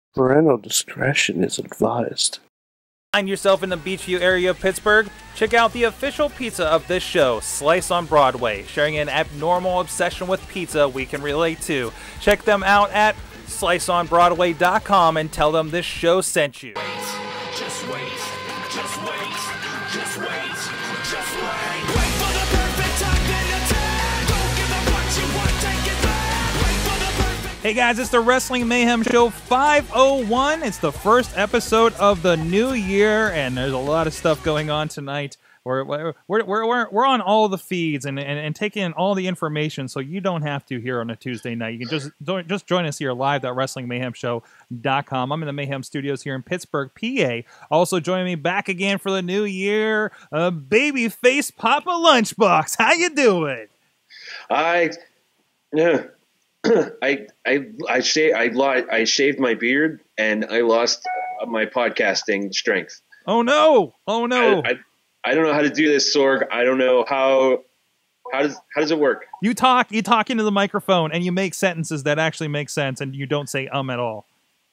Parental discretion is advised. Find yourself in the Beachview area of Pittsburgh? Check out the official pizza of this show, Slice on Broadway, sharing an abnormal obsession with pizza we can relate to. Check them out at sliceonbroadway.com and tell them this show sent you. Just wait, just wait, just wait, just wait. Wait for the perfect time then attack. Don't give up what you want, take it back. Wait for the perfect. Hey guys, it's the Wrestling Mayhem Show 501. It's the first episode of the new year, and there's a lot of stuff going on tonight. We're on all the feeds and taking in all the information, so you don't have to here on a Tuesday night. You can just join us here live at wrestlingmayhemshow.com. I'm in the Mayhem Studios here in Pittsburgh, PA. Also joining me back again for the new year, babyface Papa Lunchbox. How you doing? I shaved my beard and I lost my podcasting strength. Oh no! Oh no! I don't know how to do this, Sorg. I don't know how does it work? You talk into the microphone and you make sentences that actually make sense, and you don't say at all.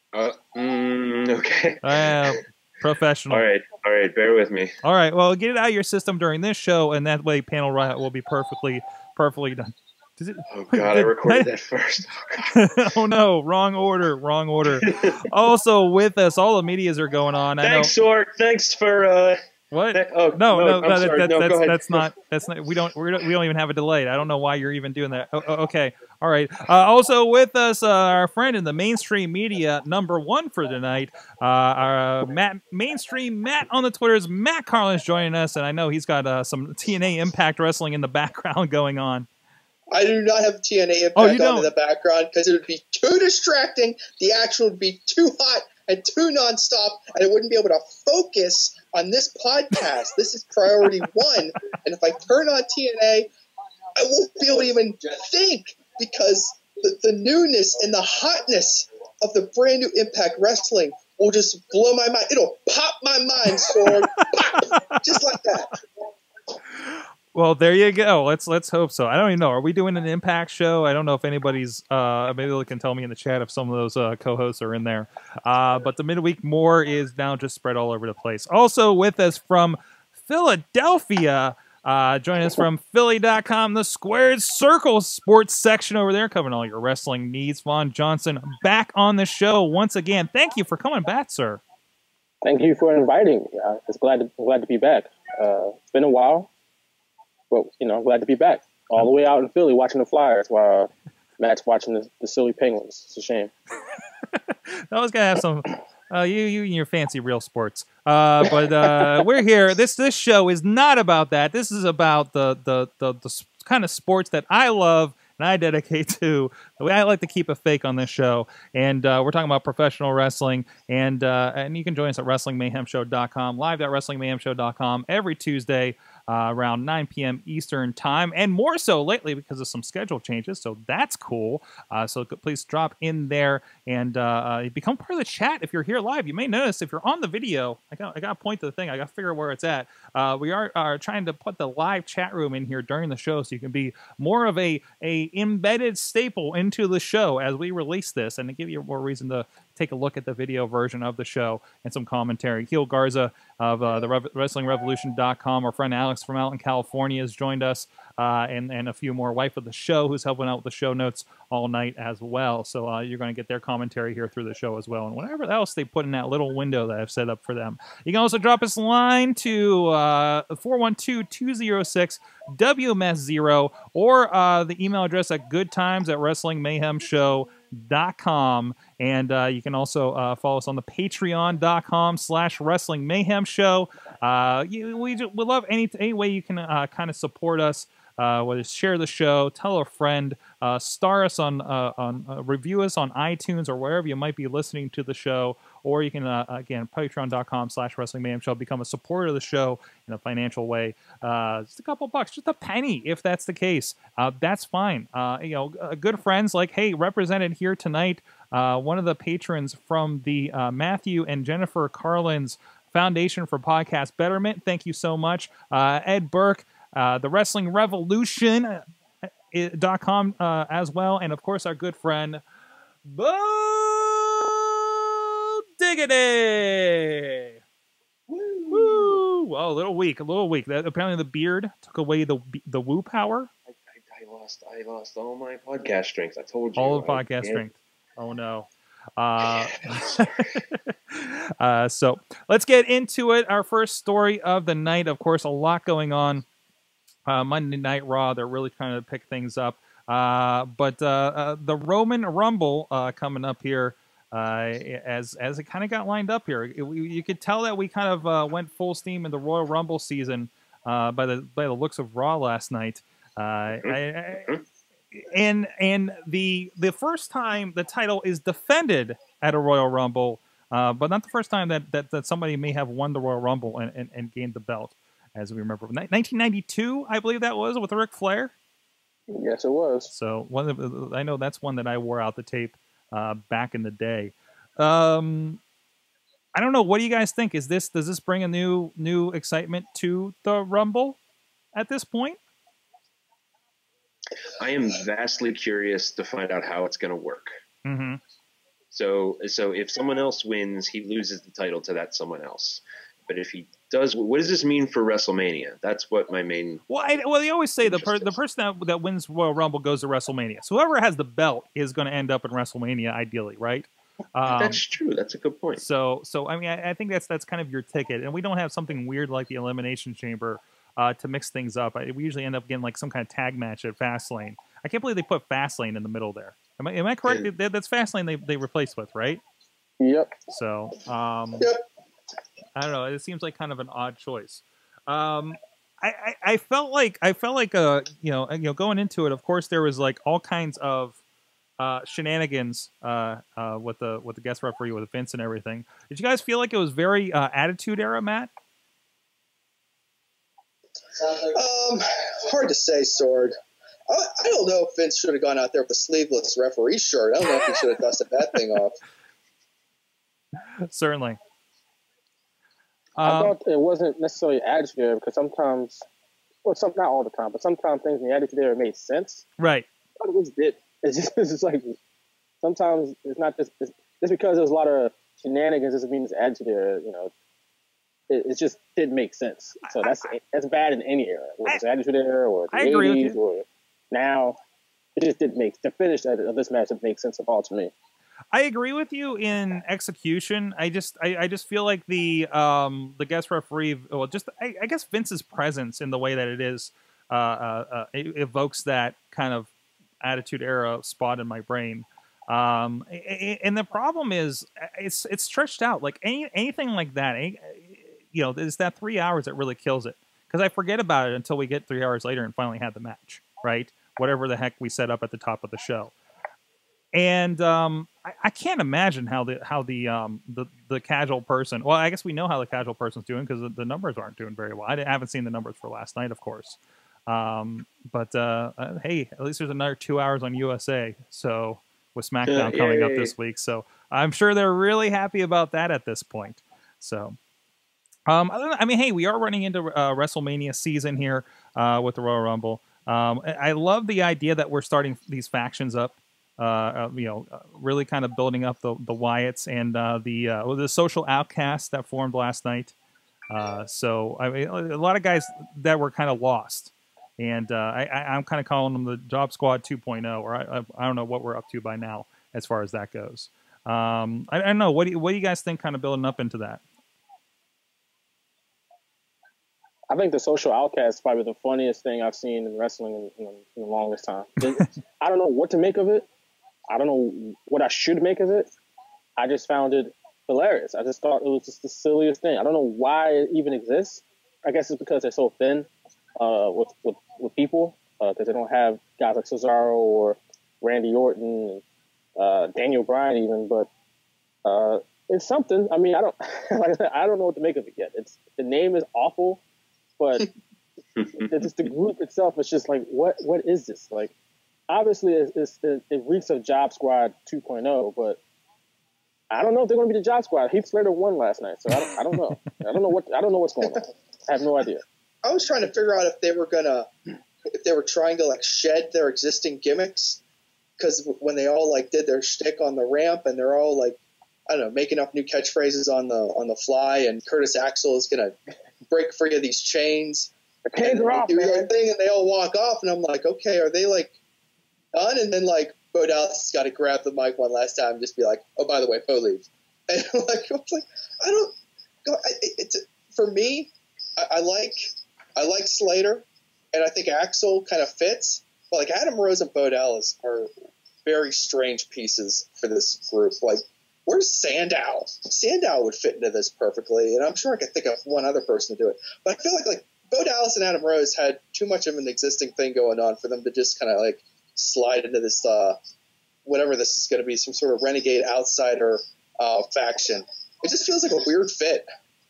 Okay. Professional. All right. Bear with me. All right. Well, get it out of your system during this show, and that way Panel Riot will be perfectly done. Oh God! I recorded that first. Oh, God. Oh no! Wrong order. Also with us, all the medias are going on. Thanks, Sorg. Thanks for. What? No, that's not. We don't even have a delay. I don't know why you're even doing that. Okay. All right. Also with us, our friend in the mainstream media, #1 for tonight, our mainstream Matt on the Twitters, Matt Carlins joining us, and I know he's got some TNA Impact Wrestling in the background going on. I do not have TNA Impact on in the background because it would be too distracting. The action would be too hot and too nonstop, and I wouldn't be able to focus on this podcast. This is priority one, and if I turn on TNA, I won't be able to even think because the newness and the hotness of the brand new Impact Wrestling will just blow my mind. It'll pop my mind, Sorg. Pop! Just like that. Well, there you go. Let's hope so. I don't even know. Are we doing an Impact show? I don't know if anybody's. Maybe they can tell me in the chat if some of those co-hosts are in there. But the midweek more is now just spread all over the place. Also with us from Philadelphia, joining us from Philly.com, the Squared Circle Sports section over there, covering all your wrestling needs. Vaughn Johnson back on the show once again. Thank you for coming back, sir. Thank you for inviting me. It's glad to be back. It's been a while. But, glad to be back. All the way out in Philly watching the Flyers while Matt's watching the silly Penguins. It's a shame. I was going to have some... you and your fancy real sports. But we're here. This show is not about that. This is about the kind of sports that I love and I dedicate to. I like to keep it fake on this show. And we're talking about professional wrestling. And you can join us at wrestlingmayhemshow.com, live at wrestlingmayhemshow.com every Tuesday. Around 9 p.m. Eastern time, and more so lately because of some schedule changes, so that's cool. So please drop in there and become part of the chat if you're here live. You may notice if you're on the video, I got to point to the thing. I got to figure out where it's at. We are trying to put the live chat room in here during the show, so you can be more of a embedded staple into the show as we release this, and to give you more reason to take a look at the video version of the show and some commentary. Heel Garza of the WrestlingRevolution.com. Our friend Alex from out in California has joined us, and a few more. Wife of the show who's helping out with the show notes all night as well. So you're going to get their commentary here through the show as well. And whatever else they put in that little window that I've set up for them. You can also drop us a line to 412-206-WMS0 or the email address at goodtimes at wrestlingmayhemshow.com. And you can also follow us on the patreon.com/Wrestling Mayhem Show. We love any way you can kind of support us, whether it's share the show, tell a friend, star us on review us on iTunes or wherever you might be listening to the show. Or you can, again, patreon.com/Wrestling Mayhem Show, become a supporter of the show in a financial way. Just a couple bucks, just a penny, if that's the case. That's fine. Good friends like, hey, represented here tonight, one of the patrons from the Matthew and Jennifer Carlins Foundation for Podcast Betterment. Thank you so much. Ed Burke, the Wrestling Revolution.com as well. And, of course, our good friend, Bo Giggity! Woo! Oh, a little weak. Apparently the beard took away the woo power. I lost all my podcast strength. I told you. All the podcast strength. Oh no. So let's get into it. Our first story of the night. Of course, a lot going on. Monday Night Raw. They're really trying to pick things up. But the Roman Rumble coming up here. As it kind of got lined up here, you could tell that we kind of went full steam in the Royal Rumble season by the looks of Raw last night. And the first time the title is defended at a Royal Rumble, but not the first time that somebody may have won the Royal Rumble and gained the belt, as we remember. 1992, I believe that was, with Ric Flair. Yes, it was. So I know that's one that I wore out the tape back in the day. I don't know. What do you guys think? Does this bring a new excitement to the Rumble at this point? I am vastly curious to find out how it's going to work. Mm-hmm. So if someone else wins, he loses the title to that someone else. But if he does, what does this mean for WrestleMania? That's what my main. Well, they always say the person that wins Royal Rumble goes to WrestleMania. So whoever has the belt is going to end up in WrestleMania, ideally, right? That's true. That's a good point. So I mean, I think that's kind of your ticket, and we don't have something weird like the Elimination Chamber to mix things up. We usually end up getting like some kind of tag match at Fastlane. I can't believe they put Fastlane in the middle there. Am I correct? Yeah. That's Fastlane they replaced with, right? Yep. So Yep. I don't know. It seems like kind of an odd choice. I felt like going into it. Of course, there was like all kinds of shenanigans with the guest referee with Vince and everything. Did you guys feel like it was very Attitude Era, Matt? Hard to say, Sword. I don't know if Vince should have gone out there with a sleeveless referee shirt. I don't know if he should have dusted that thing off. Certainly. I thought it wasn't necessarily attitude era because sometimes, not all the time, but sometimes things in the attitude era made sense. Right. But it was it's just like sometimes it's not just because there's a lot of shenanigans doesn't mean it's attitude era. You know, it just didn't make sense. So that's bad in any era, whether it's attitude era or the 80s or now. It just didn't make the finish of this match didn't make sense at all to me. I agree with you in execution. I just feel like the guest referee, I guess Vince's presence in the way that it is evokes that kind of Attitude Era spot in my brain. And the problem is it's stretched out. Like anything like that, it's that 3 hours that really kills it. Because I forget about it until we get 3 hours later and finally had the match, right? Whatever the heck we set up at the top of the show. And I can't imagine how the casual person. Well, I guess we know how the casual person's doing because the numbers aren't doing very well. I haven't seen the numbers for last night, of course. But hey, at least there's another 2 hours on USA. So with SmackDown coming up this week, so I'm sure they're really happy about that at this point. So. I mean, hey, we are running into WrestleMania season here with the Royal Rumble. I love the idea that we're starting these factions up. Really kind of building up the Wyatts and the social outcasts that formed last night. So I mean, a lot of guys that were kind of lost, and I'm kind of calling them the Job Squad 2.0, or I don't know what we're up to by now as far as that goes. I don't know. What do you guys think? Kind of building up into that. I think the social outcast is probably the funniest thing I've seen in wrestling in the longest time. I don't know what to make of it. I don't know what I should make of it. I just found it hilarious. I just thought it was just the silliest thing. I don't know why it even exists. I guess it's because they're so thin with people, because they don't have guys like Cesaro or Randy Orton and Daniel Bryan even. But it's something. I mean, I don't know what to make of it yet. The name is awful. But just the group itself is just like, what is this? Like, obviously, it reeks of Job Squad 2.0, but I don't know if they're going to be the Job Squad. Heath Slater won last night, so I don't know. I don't know what's going on. I have no idea. I was trying to figure out if they were trying to like shed their existing gimmicks, because when they all like did their shtick on the ramp and they're all like I don't know, making up new catchphrases on the fly, and Curtis Axel is gonna break free of these chains. The chains are off, do man. their thing, and they all walk off, and I'm like, okay, are they like done? And then like Bo Dallas has got to grab the mic one last time and just be like, oh, by the way, Bo leaves. And I'm like, I don't go. It's for me. I like Slater, and I think Axel kind of fits. But like Adam Rose and Bo Dallas are very strange pieces for this group. Like, where's Sandow? Sandow would fit into this perfectly, and I'm sure I could think of one other person to do it. But I feel like Bo Dallas and Adam Rose had too much of an existing thing going on for them to just kind of like slide into this whatever this is going to be, some sort of renegade outsider faction. It just feels like a weird fit.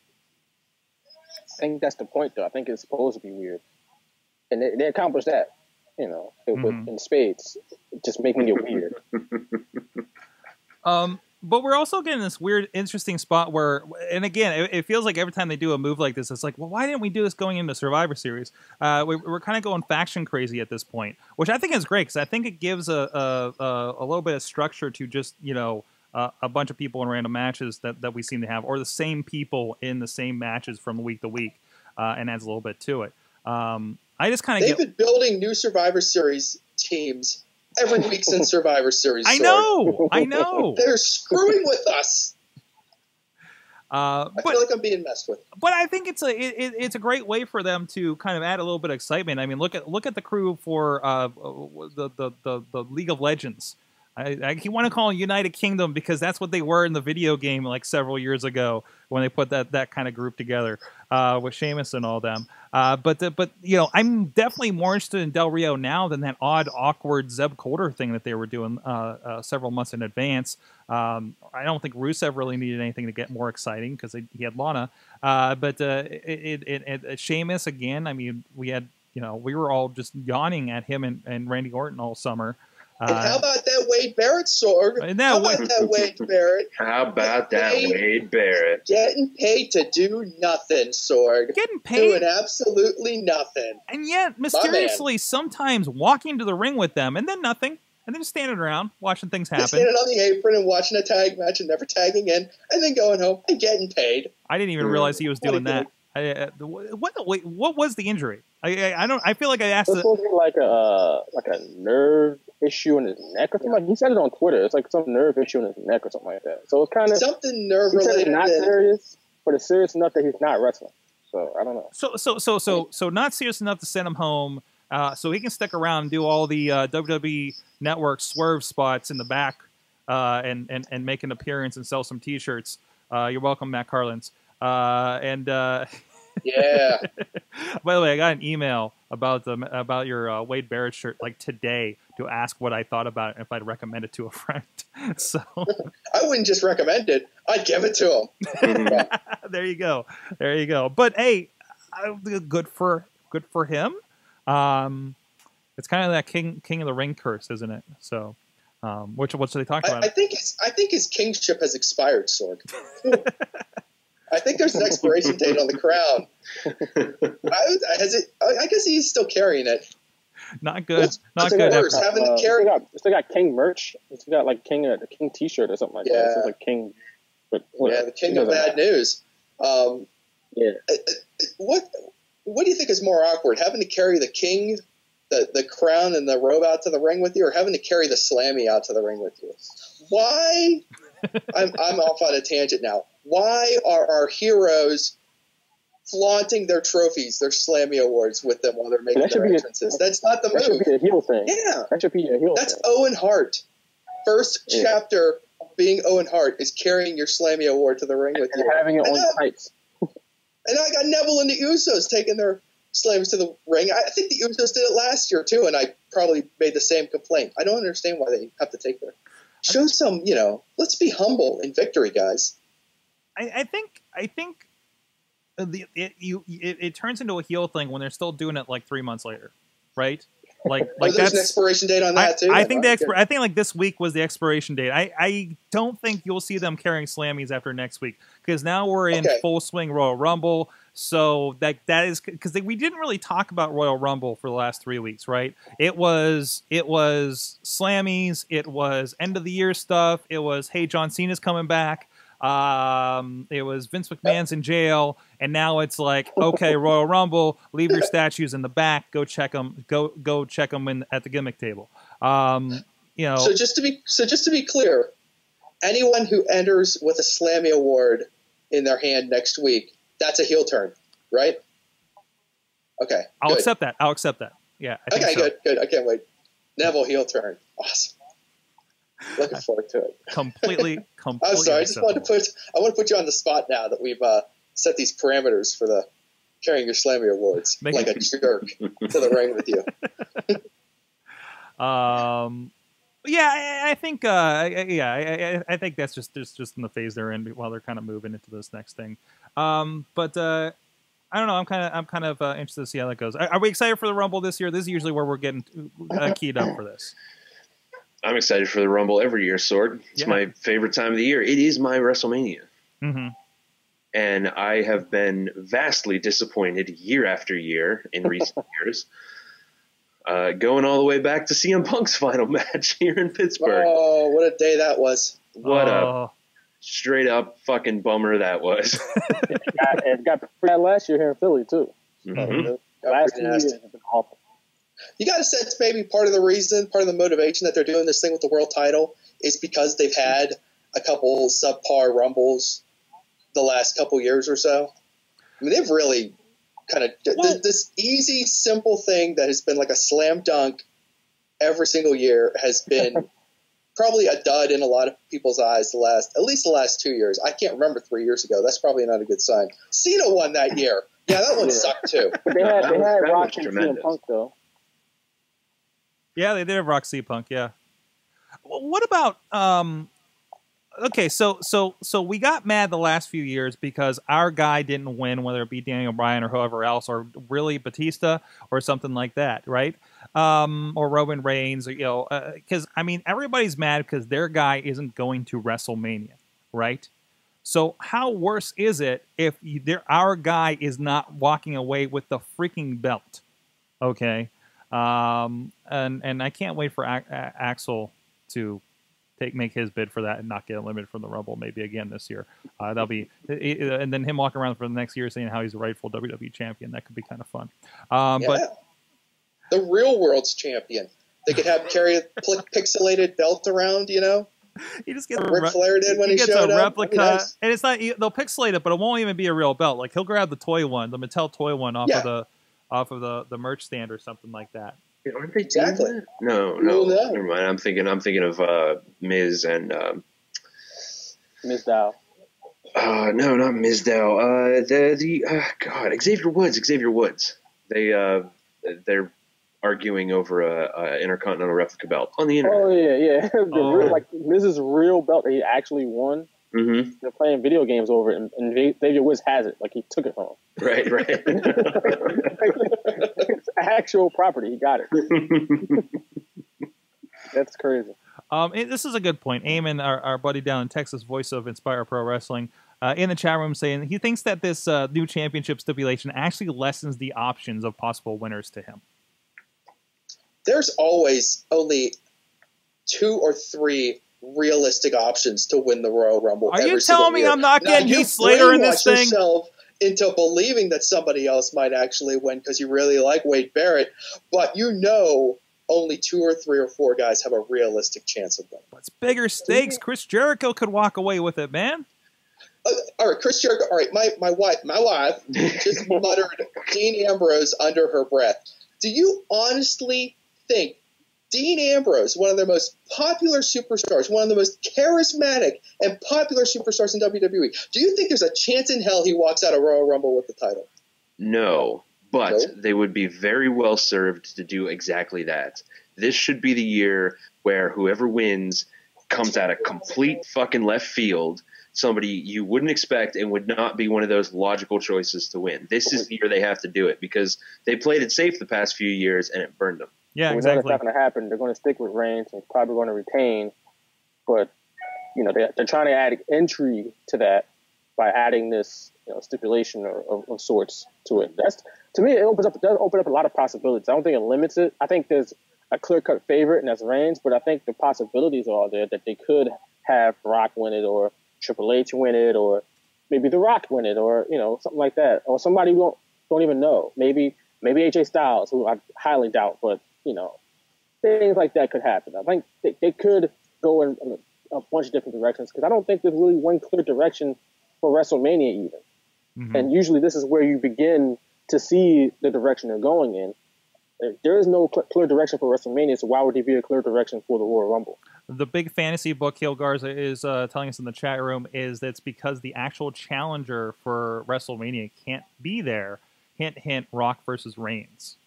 I think that's the point, though. I think it's supposed to be weird, and they accomplished that. You know, in spades, just making it weird. But we're also getting this weird, interesting spot where, and again, it feels like every time they do a move like this, it's like, well, why didn't we do this going into Survivor Series? We're kind of going faction crazy at this point, which I think is great, because I think it gives a little bit of structure to just, you know, a bunch of people in random matches that we seem to have, or the same people in the same matches from week to week, and adds a little bit to it. I just kind of They've been building new Survivor Series teams every week since Survivor Series. I know. They're screwing with us. I feel like I'm being messed with. But I think it's a great way for them to kind of add a little bit of excitement. I mean, look at the crew for the League of Legends. I want to call them United Kingdom because that's what they were in the video game like several years ago when they put that kind of group together with Sheamus and all them. But you know, I'm definitely more interested in Del Rio now than that odd, awkward Zeb Coulter thing that they were doing several months in advance. I don't think Rusev really needed anything to get more exciting because he had Lana. But Sheamus again. I mean, we were all just yawning at him and Randy Orton all summer. And how about that Wade Barrett sword? How about that Wade Barrett? How about that Wade Barrett? Getting paid to do nothing, Sorg. Getting paid? Doing absolutely nothing. And yet, mysteriously, sometimes walking to the ring with them, and then nothing. And then just standing around, watching things happen. Standing on the apron and watching a tag match and never tagging in, and then going home and getting paid. I didn't even realize he was doing that. What was the injury? I feel like I asked. It's supposed to be like a nerve issue in his neck or something. Like he said it on Twitter. It's like some nerve issue in his neck or something like that. So it's kind of something nerve related. It's not serious, but it's serious enough that he's not wrestling. So I don't know. So not serious enough to send him home. So he can stick around and do all the WWE Network swerve spots in the back, and make an appearance and sell some T-shirts. You're welcome, Matt Carlins. Yeah. By the way, I got an email about your Wade Barrett shirt like today to ask what I thought about it and if I'd recommend it to a friend. So I wouldn't just recommend it; I'd give it to him. There you go. But hey, good for him. It's kind of that King of the Ring curse, isn't it? So, what should they talk about? I think his kingship has expired, Sorg. I think there's an expiration date on the crown. I guess he's still carrying it. Not good. Not good. Still got King merch. Still got like the King T-shirt or something like that. It's like King. But the King of Bad News. Yeah. What do you think is more awkward, having to carry the king, the crown, and the robe out to the ring with you, or having to carry the Slammy out to the ring with you? Why? I'm off on a tangent now. Why are our heroes flaunting their trophies, their Slammy Awards with them while they're making their entrances? That's not the move. That should be a heel thing. Yeah. That should be a heel thing. That's Owen Hart. First chapter of being Owen Hart is carrying your Slammy Award to the ring with you. And having it on tights. And I got Neville and the Usos taking their Slams to the ring. I think the Usos did it last year, too, and I probably made the same complaint. I don't understand why they have to take their... Show some, let's be humble in victory, guys. I think it turns into a heel thing when they're still doing it like 3 months later, right? Like there's an expiration date on that too. I think like this week was the expiration date. I don't think you'll see them carrying Slammies after next week because now we're in full swing Royal Rumble. So that is because we didn't really talk about Royal Rumble for the last 3 weeks, right? It was Slammies, it was end of the year stuff, it was hey, John Cena's coming back, it was Vince McMahon's in jail, and now it's like, okay, Royal Rumble, leave your statues in the back, go check them, go check them at the gimmick table. So just to be clear, anyone who enters with a Slammy Award in their hand next week, that's a heel turn, right? Okay. I'll accept that. Yeah. I think so. Good. I can't wait. Neville heel turn. Awesome. Looking forward to it. Completely. I'm sorry. I want to put you on the spot now that we've set these parameters for the carrying your Slammy Awards a jerk to the ring with you. Yeah, I think. I think that's just in the phase they're in while they're kind of moving into this next thing. But I don't know. I'm kind of interested to see how that goes. Are we excited for the Rumble this year? This is usually where we're getting keyed up for this. I'm excited for the Rumble every year, Sword. It's my favorite time of the year. It is my WrestleMania. Mm-hmm. And I have been vastly disappointed year after year in recent years. Going all the way back to CM Punk's final match here in Pittsburgh. Oh, what a day that was. What a straight up fucking bummer that was. It got pretty bad last year here in Philly, too. Mm-hmm. The last 2 years have been awful. You got to sense maybe part of the motivation that they're doing this thing with the world title is because they've had a couple subpar Rumbles the last couple years or so. I mean, they've really kind of this easy, simple thing that has been like a slam dunk every single year has been probably a dud in a lot of people's eyes at least the last 2 years. I can't remember 3 years ago. That's probably not a good sign. Cena won that year. Yeah, that one sucked too. But they had Rock and CM Punk though. Yeah, they did have Rock C Punk. Yeah. What about okay, so we got mad the last few years because our guy didn't win, whether it be Daniel Bryan or whoever else, or really Batista or something like that, right? Or Roman Reigns, or because I mean everybody's mad because their guy isn't going to WrestleMania, right? So how worse is it if our guy is not walking away with the freaking belt? Okay, and I can't wait for Axel to make his bid for that and not get eliminated from the Rumble maybe again this year. That'll be, and then him walking around for the next year saying how he's a rightful WWE champion. That could be kind of fun. But the real world's champion. They could have carry a pixelated belt around, you know. He just gets Ric Flair did when he gets showed a up. replica, nice. And it's not. They'll pixelate it, but it won't even be a real belt. Like he'll grab the toy one, the Mattel toy one off of the merch stand or something like that. Aren't they exactly? No. Never mind. I'm thinking of Miz and Miz Dow. No, not Miz Dow. God, Xavier Woods. They're arguing over a intercontinental replica belt on the internet. Oh yeah. Like Miz's real belt that he actually won. Mm-hmm. They're playing video games over it, and Xavier Woods has it. Like he took it from him. Right. It's actual property. He got it. That's crazy. This is a good point. Eamon, our buddy down in Texas, voice of Inspire Pro Wrestling, in the chat room saying he thinks that this new championship stipulation actually lessens the options of possible winners to him. There's always only 2 or 3 realistic options to win the Royal Rumble. Are you telling me I'm not getting Heath Slater in this thing? Yourself into believing that somebody else might actually win because you really like Wade Barrett, but only 2 or 3 or 4 guys have a realistic chance of winning. It's bigger stakes. Chris Jericho could walk away with it, man. All right, Chris Jericho. All right, my wife just muttered Dean Ambrose under her breath. Do you honestly think Dean Ambrose, one of the most popular superstars, one of the most charismatic and popular superstars in WWE, do you think there's a chance in hell he walks out of Royal Rumble with the title? No, but they would be very well served to do exactly that. This should be the year where whoever wins comes out of complete fucking left field, somebody you wouldn't expect and would not be one of those logical choices to win. This is the year they have to do it because they played it safe the past few years and it burned them. Yeah, we know that's not going to happen. They're going to stick with Reigns and probably going to retain. But, they're trying to add intrigue to that by adding this stipulation of sorts to it. That's, to me, it does open up a lot of possibilities. I don't think it limits it. I think there's a clear-cut favorite, and that's Reigns, but I think the possibilities are all there that they could have Rock win it, or Triple H win it, or maybe The Rock win it, or something like that, or somebody we don't even know. Maybe AJ Styles, who I highly doubt, but things like that could happen. I think they could go in a bunch of different directions, because I don't think there's really one clear direction for WrestleMania even. Mm-hmm. And usually this is where you begin to see the direction they're going in. There is no clear direction for WrestleMania, so why would there be a clear direction for the Royal Rumble? The big fantasy book Hill Garza is telling us in the chat room is that's because the actual challenger for WrestleMania can't be there. Hint, hint, Rock versus Reigns.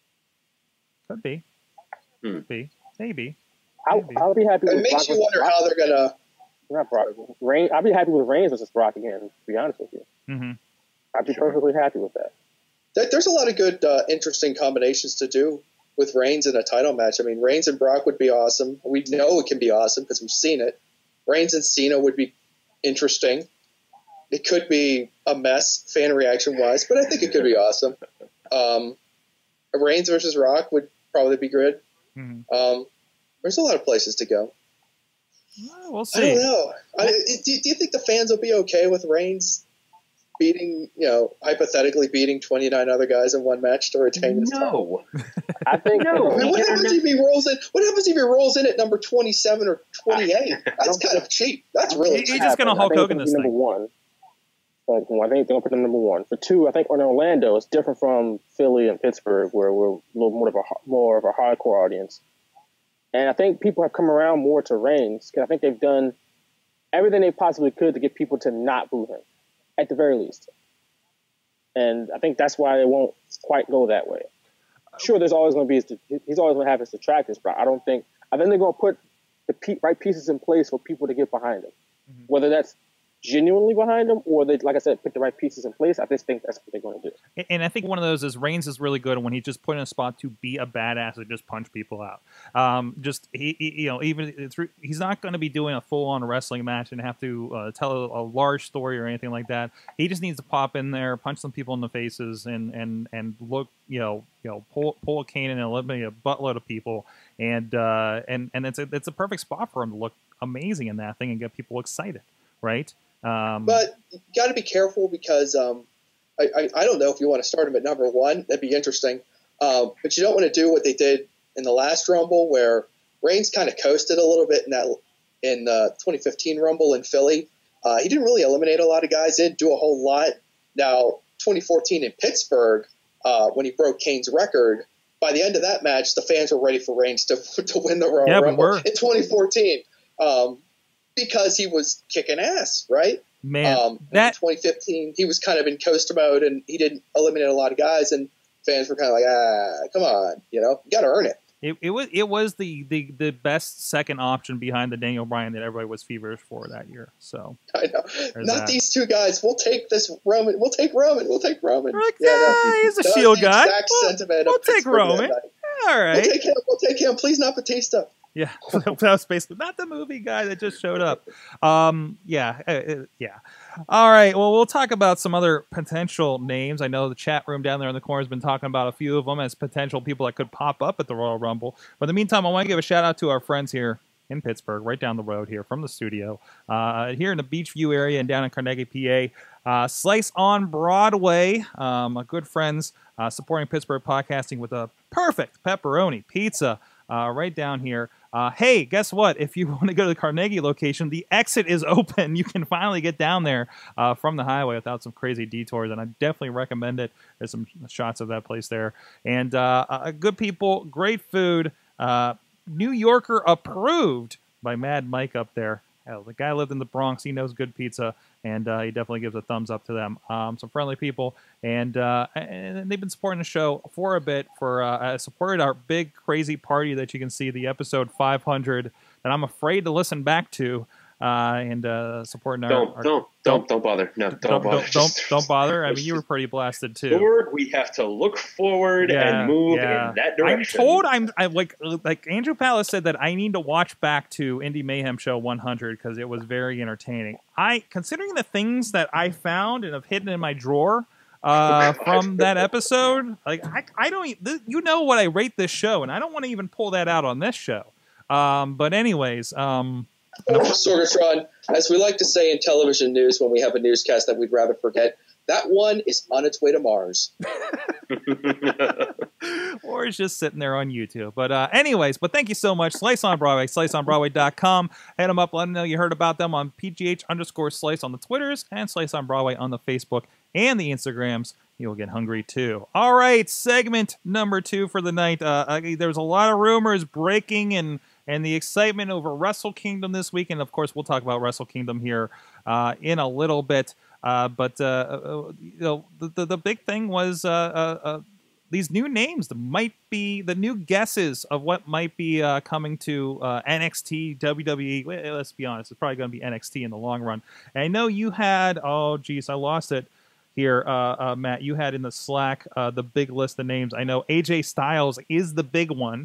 Could be. Could be. Maybe. I'll be happy with it makes you wonder how they're going to... Not Brock. Reigns. I'll be happy with Reigns versus Brock again, to be honest with you. Mm-hmm. I'd be perfectly happy with that. There's a lot of good, interesting combinations to do with Reigns in a title match. I mean, Reigns and Brock would be awesome. We know it can be awesome because we've seen it. Reigns and Cena would be interesting. It could be a mess, fan reaction-wise, but I think it could be awesome. Reigns versus Rock would probably be good. Mm-hmm. There's a lot of places to go. Well, we'll see. I don't know. Do you think the fans will be okay with Reigns beating, hypothetically beating 29 other guys in one match to retain his title? I think no. I mean, what happens if he rolls in? What happens if he rolls in at number 27 or 28? That's kind of cheap. That's really cheap. He's just going to Hulk Hogan this thing. Number one. I think they're going to put them number one. For two, I think in Orlando, it's different from Philly and Pittsburgh, where we're a little more of a hardcore audience. And I think people have come around more to Reigns, because I think they've done everything they possibly could to get people to not boo him, at the very least. And I think that's why they won't quite go that way. Sure, there's always going to be he's always going to have his detractors, but I think they're going to put the right pieces in place for people to get behind him. Mm-hmm. Whether that's genuinely behind him, or they, like I said, put the right pieces in place. I just think that's what they're going to do. And I think one of those is Reigns is really good when he's just put in a spot to be a badass and just punch people out. He's not going to be doing a full-on wrestling match and have to tell a large story or anything like that. He just needs to pop in there, punch some people in the faces, and look, pull a cane and eliminate a buttload of people, and it's a perfect spot for him to look amazing in that thing and get people excited, right? But you got to be careful, because I don't know if you want to start him at number one. That'd be interesting. But you don't want to do what they did in the last Rumble, where Reigns kind of coasted a little bit in the 2015 Rumble in Philly. He didn't really eliminate a lot of guys. Didn't do a whole lot. Now, 2014 in Pittsburgh, when he broke Kane's record, by the end of that match, the fans were ready for Reigns to win the Royal Rumble in 2014. Because he was kicking ass, right? Man, in 2015, he was kind of in coast mode, and he didn't eliminate a lot of guys, and fans were kind of like, come on, you got to earn it. It was the best second option behind the Daniel Bryan that everybody was feverish for that year. So I know, not these two guys. We'll take this Roman. We'll take Roman. We'll take Roman. Like, he's a Shield guy. We'll take Roman. All right, we'll take him. Please, not Batista. Yeah, that was basically not the movie guy that just showed up. Yeah. All right, well, we'll talk about some other potential names. I know the chat room down there in the corner has been talking about a few of them as potential people that could pop up at the Royal Rumble. But in the meantime, I want to give a shout-out to our friends here in Pittsburgh, right down the road here from the studio, here in the Beachview area and down in Carnegie, PA. Slice on Broadway, my good friends supporting Pittsburgh podcasting with a perfect pepperoni pizza right down here. Hey, guess what? If you want to go to the Carnegie location, the exit is open. You can finally get down there from the highway without some crazy detours, and I definitely recommend it. There's some shots of that place there. And good people, great food, New Yorker approved by Mad Mike up there. Hell, the guy lived in the Bronx. He knows good pizza, and he definitely gives a thumbs up to them. Some friendly people, and they've been supporting the show for a bit. Supported our big crazy party that you can see, the episode 500 that I'm afraid to listen back to and supporting our don't bother. No, don't bother. Don't bother. I mean, you were pretty blasted too. Forward, we have to look forward and move in that direction. I'm told I'm like Andrew Palace said that I need to watch back to Indie Mayhem Show 100 because it was very entertaining. Considering the things that I found and have hidden in my drawer from that episode, like I don't, you know what I rate this show, and I don't want to even pull that out on this show. But anyways, Sorgatron, as we like to say in television news when we have a newscast that we'd rather forget, that one is on its way to Mars. Or it's just sitting there on YouTube. But anyways, but thank you so much. Slice on Broadway, sliceonbroadway.com. Hit them up, let them know you heard about them on PGH_Slice on the Twitters and Slice on Broadway on the Facebook and the Instagrams. You'll get hungry too. All right, segment number 2 for the night. There's a lot of rumors breaking and the excitement over Wrestle Kingdom this week. And, of course, we'll talk about Wrestle Kingdom here in a little bit. But the big thing was these new names might be the new guesses of what might be coming to NXT, WWE. Well, let's be honest, it's probably going to be NXT in the long run. And I know you had, I lost it here, Matt. You had in the Slack the big list of names. I know AJ Styles is the big one.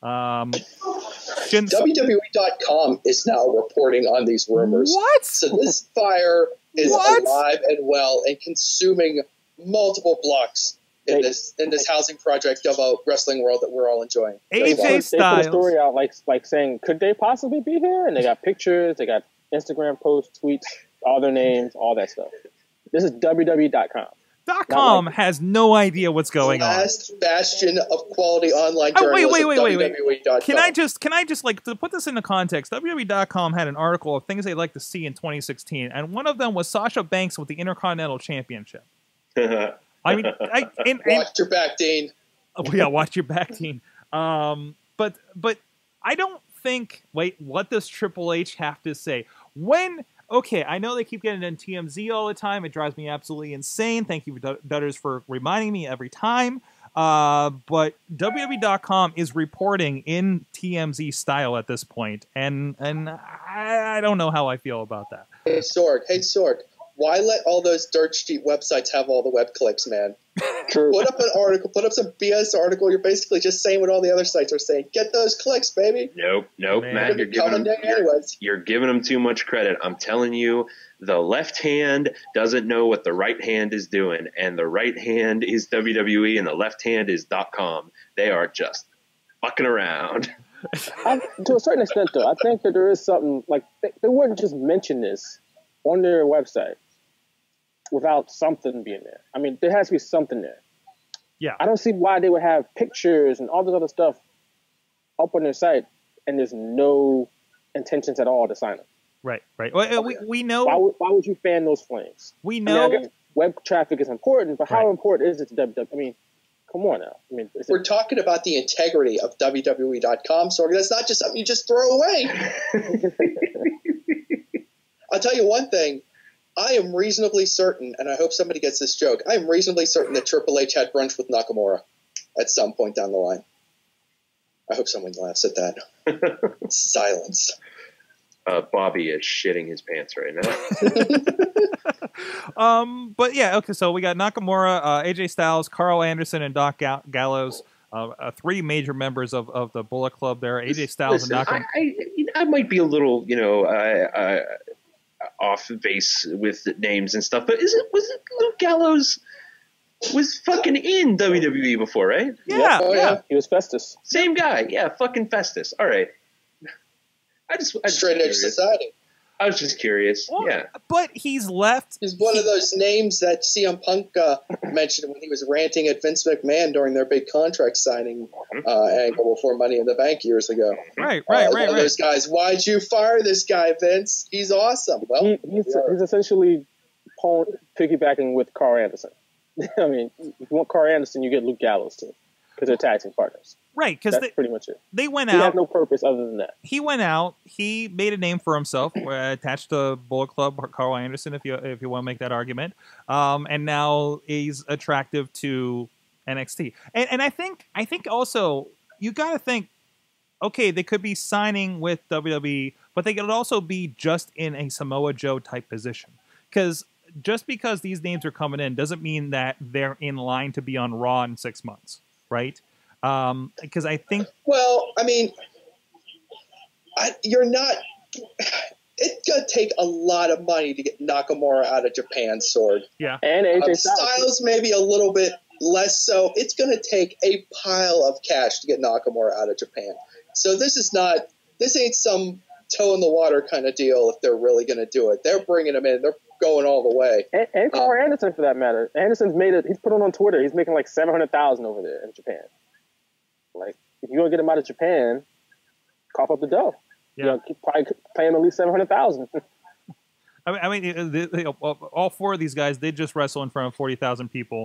WWE.com is now reporting on these rumors. What? So this fire is alive and well and consuming multiple blocks in this housing project of a wrestling world that we're all enjoying. AJ Styles. They put a story out like saying, could they possibly be here? And they got pictures, they got Instagram posts, tweets, all their names, all that stuff. This is WWE.com. .com has no idea what's going on. Last bastion of quality online journalism. Wait. Can I just like to put this into context? WWE.com had an article of things they'd like to see in 2016, and one of them was Sasha Banks with the Intercontinental Championship. I mean, watch your back, Dean. Yeah, watch your back, Dean. But I don't think. Wait, what does Triple H have to say when? Okay, I know they keep getting in TMZ all the time. It drives me absolutely insane. Thank you, Dutters, for reminding me every time. But WWE.com is reporting in TMZ style at this point, and I don't know how I feel about that. Hey, Sorg. Why let all those dirt sheet websites have all the web clicks, man? True. Put up an article, put up some BS article. You're basically just saying what all the other sites are saying. Get those clicks, baby. Nope, Man. Matt, you're giving them too much credit. I'm telling you, the left hand doesn't know what the right hand is doing, and the right hand is WWE, and the left hand is .com. They are just fucking around. To a certain extent, though, I think that there is something, like, they wouldn't just mention this on their website without something being there. I mean, there has to be something there. Yeah. I don't see why they would have pictures and all this other stuff up on their site and there's no intentions at all to sign up. Right. Well, we know. Why would you fan those flames? We know. I guess web traffic is important, but how important is it to WWE? I mean, come on now. I mean, we're talking about the integrity of WWE.com, so that's not just something you just throw away. I'll tell you one thing. I am reasonably certain, and I hope somebody gets this joke, I am reasonably certain that Triple H had brunch with Nakamura at some point down the line. I hope someone laughs at that. Silence. Bobby is shitting his pants right now. But yeah, okay, so we got Nakamura, AJ Styles, Carl Anderson, and Doc Gallows. 3 major members of the Bullet Club there. AJ Styles and Nakamura. I might be a little, off base with names and stuff, but was it Luke Gallows was fucking in WWE before, right? Yeah. Oh, yeah. He was Festus. Same guy. Yeah, fucking Festus. All right. I just straight edge society. I was just curious. Well, yeah. But he's left. He's one of those names that CM Punk mentioned when he was ranting at Vince McMahon during their big contract signing angle before Money in the Bank years ago. Right. Those guys, why'd you fire this guy, Vince? He's awesome. Well, he's essentially piggybacking with Carl Anderson. I mean, if you want Carl Anderson, you get Luke Gallows too, because they're tag team partners. Right, because that's pretty much it. They went out. He had no purpose other than that. He went out. He made a name for himself, attached to Bullet Club, Carl Anderson, if you want to make that argument. And now he's attractive to NXT. And I think also you got to think okay, they could be signing with WWE, but they could also be just in a Samoa Joe type position. Because just because these names are coming in doesn't mean that they're in line to be on Raw in 6 months, right? Because I think... Well, I mean, you're not... It's going to take a lot of money to get Nakamura out of Japan, Sword. Yeah. And AJ Styles maybe a little bit less so. It's going to take a pile of cash to get Nakamura out of Japan. So this ain't some toe in the water kind of deal if they're really going to do it. They're bringing him in. They're going all the way. And Carl Anderson, for that matter. Anderson's he's put it on Twitter. He's making like $700,000 over there in Japan. Like, if you're going to get him out of Japan, cough up the dough. Yeah. Probably pay him at least $700,000. I mean, all four of these guys did just wrestle in front of 40,000 people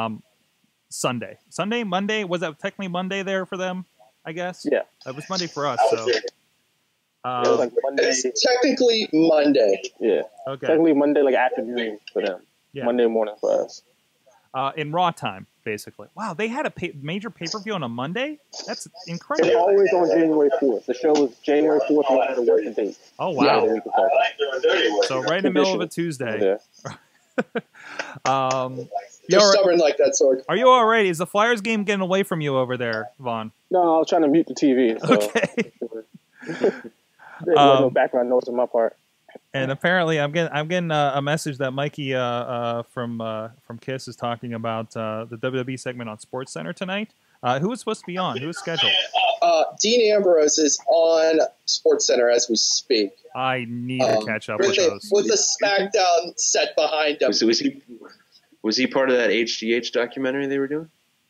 Monday. Was that technically Monday there for them? I guess. Yeah, that was Monday for us. So it was like Monday. It's technically Monday. Yeah. Okay. Technically Monday, like afternoon for them. Yeah. Monday morning for us. In Raw time, basically. Wow, they had a major pay-per-view on a Monday? That's It's incredible. always on January 4th. The show was January 4th, no matter what the date. Oh, wow. Yeah, So right in the middle of a Tuesday. Yeah. You're stubborn like that, Sword. Are you all right? Is the Flyers game getting away from you over there, Vaughn? No, I was trying to mute the TV. So. Okay. There was no background noise on my part. And apparently, I'm getting a message that Mikey from Kiss is talking about the WWE segment on SportsCenter tonight. Who was supposed to be on? Who was scheduled? Dean Ambrose is on SportsCenter as we speak. I need to catch up with those. With the SmackDown set behind him. Was he part of that HGH documentary they were doing?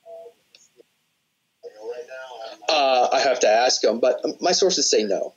I have to ask him, but my sources say no.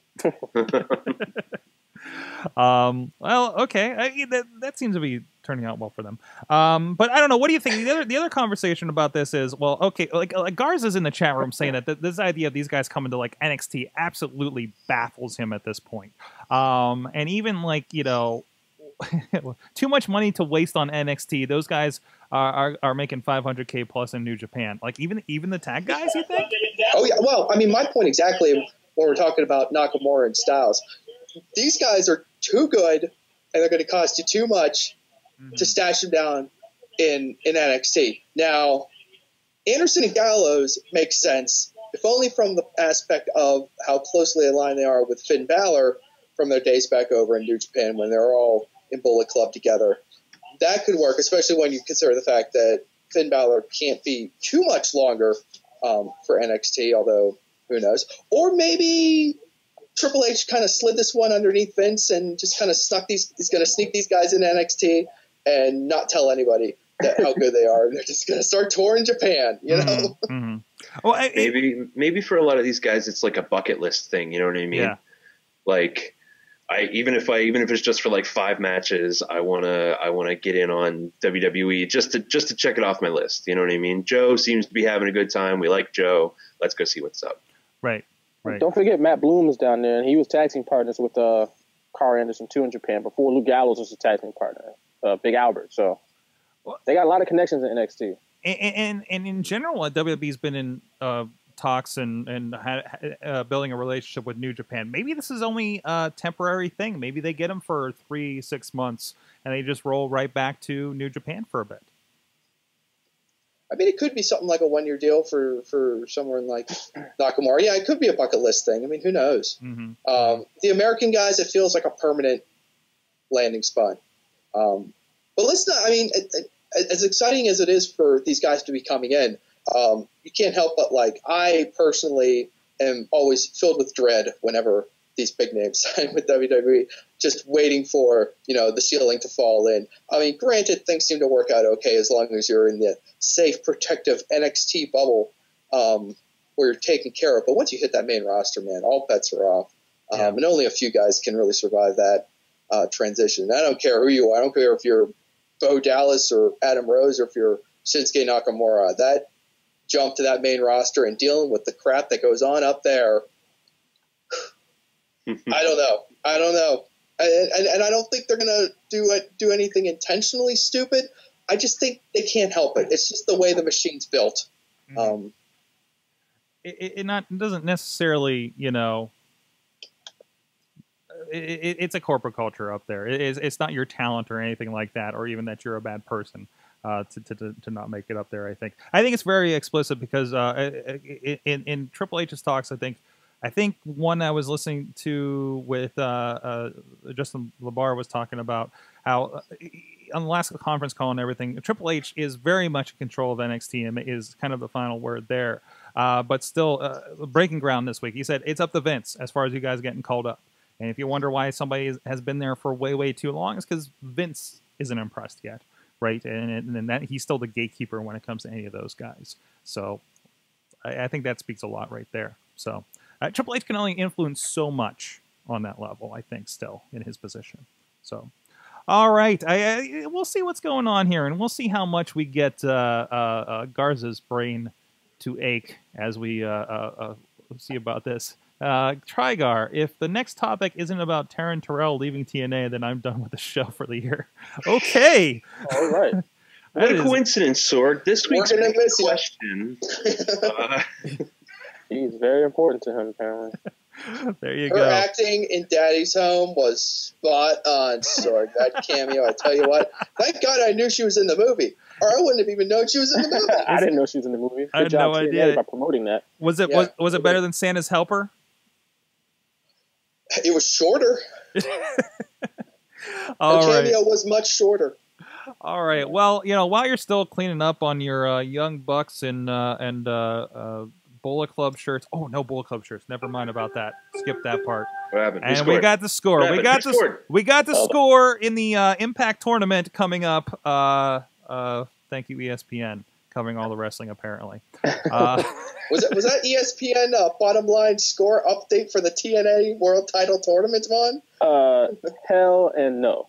Well, okay. That seems to be turning out well for them. But I don't know. What do you think? The other conversation about this is, well, okay, like Garza's in the chat room saying that this idea of these guys coming to like NXT absolutely baffles him at this point. And even like, too much money to waste on NXT. Those guys are making $500K plus in New Japan. Like even the tag guys, you think? Oh yeah. Well, I mean, my point exactly when we're talking about Nakamura and Styles. These guys are too good, and they're going to cost you too much to stash them down in NXT. Now, Anderson and Gallows makes sense, if only from the aspect of how closely aligned they are with Finn Balor from their days back over in New Japan when they're all in Bullet Club together. That could work, especially when you consider the fact that Finn Balor can't be too much longer for NXT, although who knows. Or maybe Triple H kind of slid this one underneath Vince and just kind of he's going to sneak these guys in NXT and not tell anybody how good they are. And they're just going to start touring Japan, you know? Mm-hmm. Well, maybe for a lot of these guys, it's like a bucket list thing. You know what I mean? Yeah. Like, even if it's just for like 5 matches, I wanna get in on WWE just to check it off my list. You know what I mean? Joe seems to be having a good time. We like Joe. Let's go see what's up. Right. Don't forget Matt Bloom is down there, and he was tag team partners with Carl Anderson too in Japan before Luke Gallows was a tag team partner, Big Albert. So they got a lot of connections in NXT. And in general, WWE's been in talks and building a relationship with New Japan. Maybe this is only a temporary thing. Maybe they get them for 3-6 months, and they just roll right back to New Japan for a bit. I mean, it could be something like a 1-year deal for someone like Nakamura. Yeah, it could be a bucket list thing. I mean, who knows? Mm-hmm. The American guys, it feels like a permanent landing spot. But let's not, I mean, as exciting as it is for these guys to be coming in, you can't help but, like, I personally am always filled with dread whenever these big names sign with WWE, just waiting for, the ceiling to fall in. I mean, granted, things seem to work out okay as long as you're in the safe, protective NXT bubble where you're taken care of. But once you hit that main roster, man, all bets are off. And only a few guys can really survive that transition. And I don't care who you are. I don't care if you're Bo Dallas or Adam Rose or if you're Shinsuke Nakamura. That jump to that main roster and dealing with the crap that goes on up there, I don't know. And I don't think they're going to do anything intentionally stupid. I just think they can't help it. It's just the way the machine's built. it doesn't necessarily, you know, it's a corporate culture up there. It's not your talent or anything like that, or even that you're a bad person to not make it up there. I think it's very explicit because in Triple H's talks, I think one I was listening to with Justin LaBar was talking about how on the last conference call and everything, Triple H is very much in control of NXT and is kind of the final word there. But still, breaking ground this week, he said it's up to Vince as far as you guys getting called up. And if you wonder why somebody has been there for way, way too long, it's because Vince isn't impressed yet, right? And that he's still the gatekeeper when it comes to any of those guys. So I think that speaks a lot right there. So Triple H can only influence so much on that level, I think, still in his position. So, all right, we'll see what's going on here, and we'll see how much we get Garza's brain to ache as we see about this. Trigar, if the next topic isn't about Taryn Terrell leaving TNA, then I'm done with the show for the year. Okay. All right. What a coincidence, Sorg. This week's big question. He's very important to him, apparently. There you Her go. acting in Daddy's Home was spot on, Sorg. That cameo, I tell you what. Thank God I knew she was in the movie, or I wouldn't have even known she was in the movie. I didn't know she was in the movie. I had no idea by promoting that. Was it better than Santa's Helper? It was shorter. All Her right. cameo was much shorter. All right. Well, you know, while you're still cleaning up on your Young Bucks and Bullet Club shirts. Oh, no Bullet Club shirts. Never mind about that. Skip that part. What happened? And we got the score. We got the score in the Impact tournament coming up. Thank you, ESPN, covering all the wrestling apparently. Was that ESPN bottom line score update for the TNA World Title Tournament, Vaughn? Hell and no.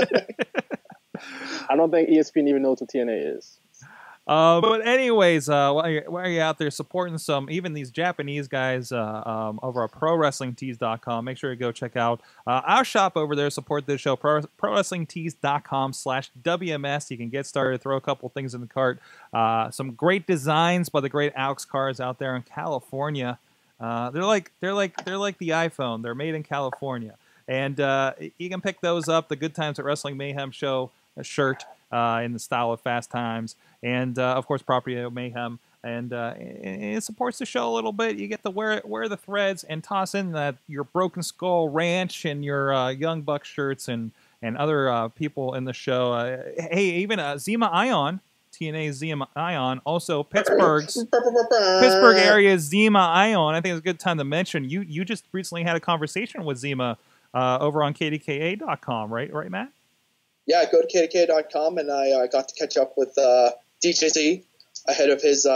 I don't think ESPN even knows what TNA is. But anyways, while you're out there supporting even these Japanese guys over at ProWrestlingTees.com, make sure you go check out our shop over there. Support this show, ProWrestlingTees.com/WMS. You can get started, throw a couple things in the cart. Some great designs by the great Alex Cars out there in California. They're like the iPhone. They're made in California, and you can pick those up. The Good Times at Wrestling Mayhem Show shirt in the style of Fast Times. And, of course, Property of Mayhem. And it supports the show a little bit. You get to wear the threads and toss in your Broken Skull Ranch and your Young Buck shirts and other people in the show. Hey, even Zema Ion, TNA Zema Ion, also Pittsburgh area Zema Ion. I think it's a good time to mention. You just recently had a conversation with Zema over on KDKA.com, right, Matt? Yeah, go to KDKA.com, and I got to catch up with DJ Z ahead of his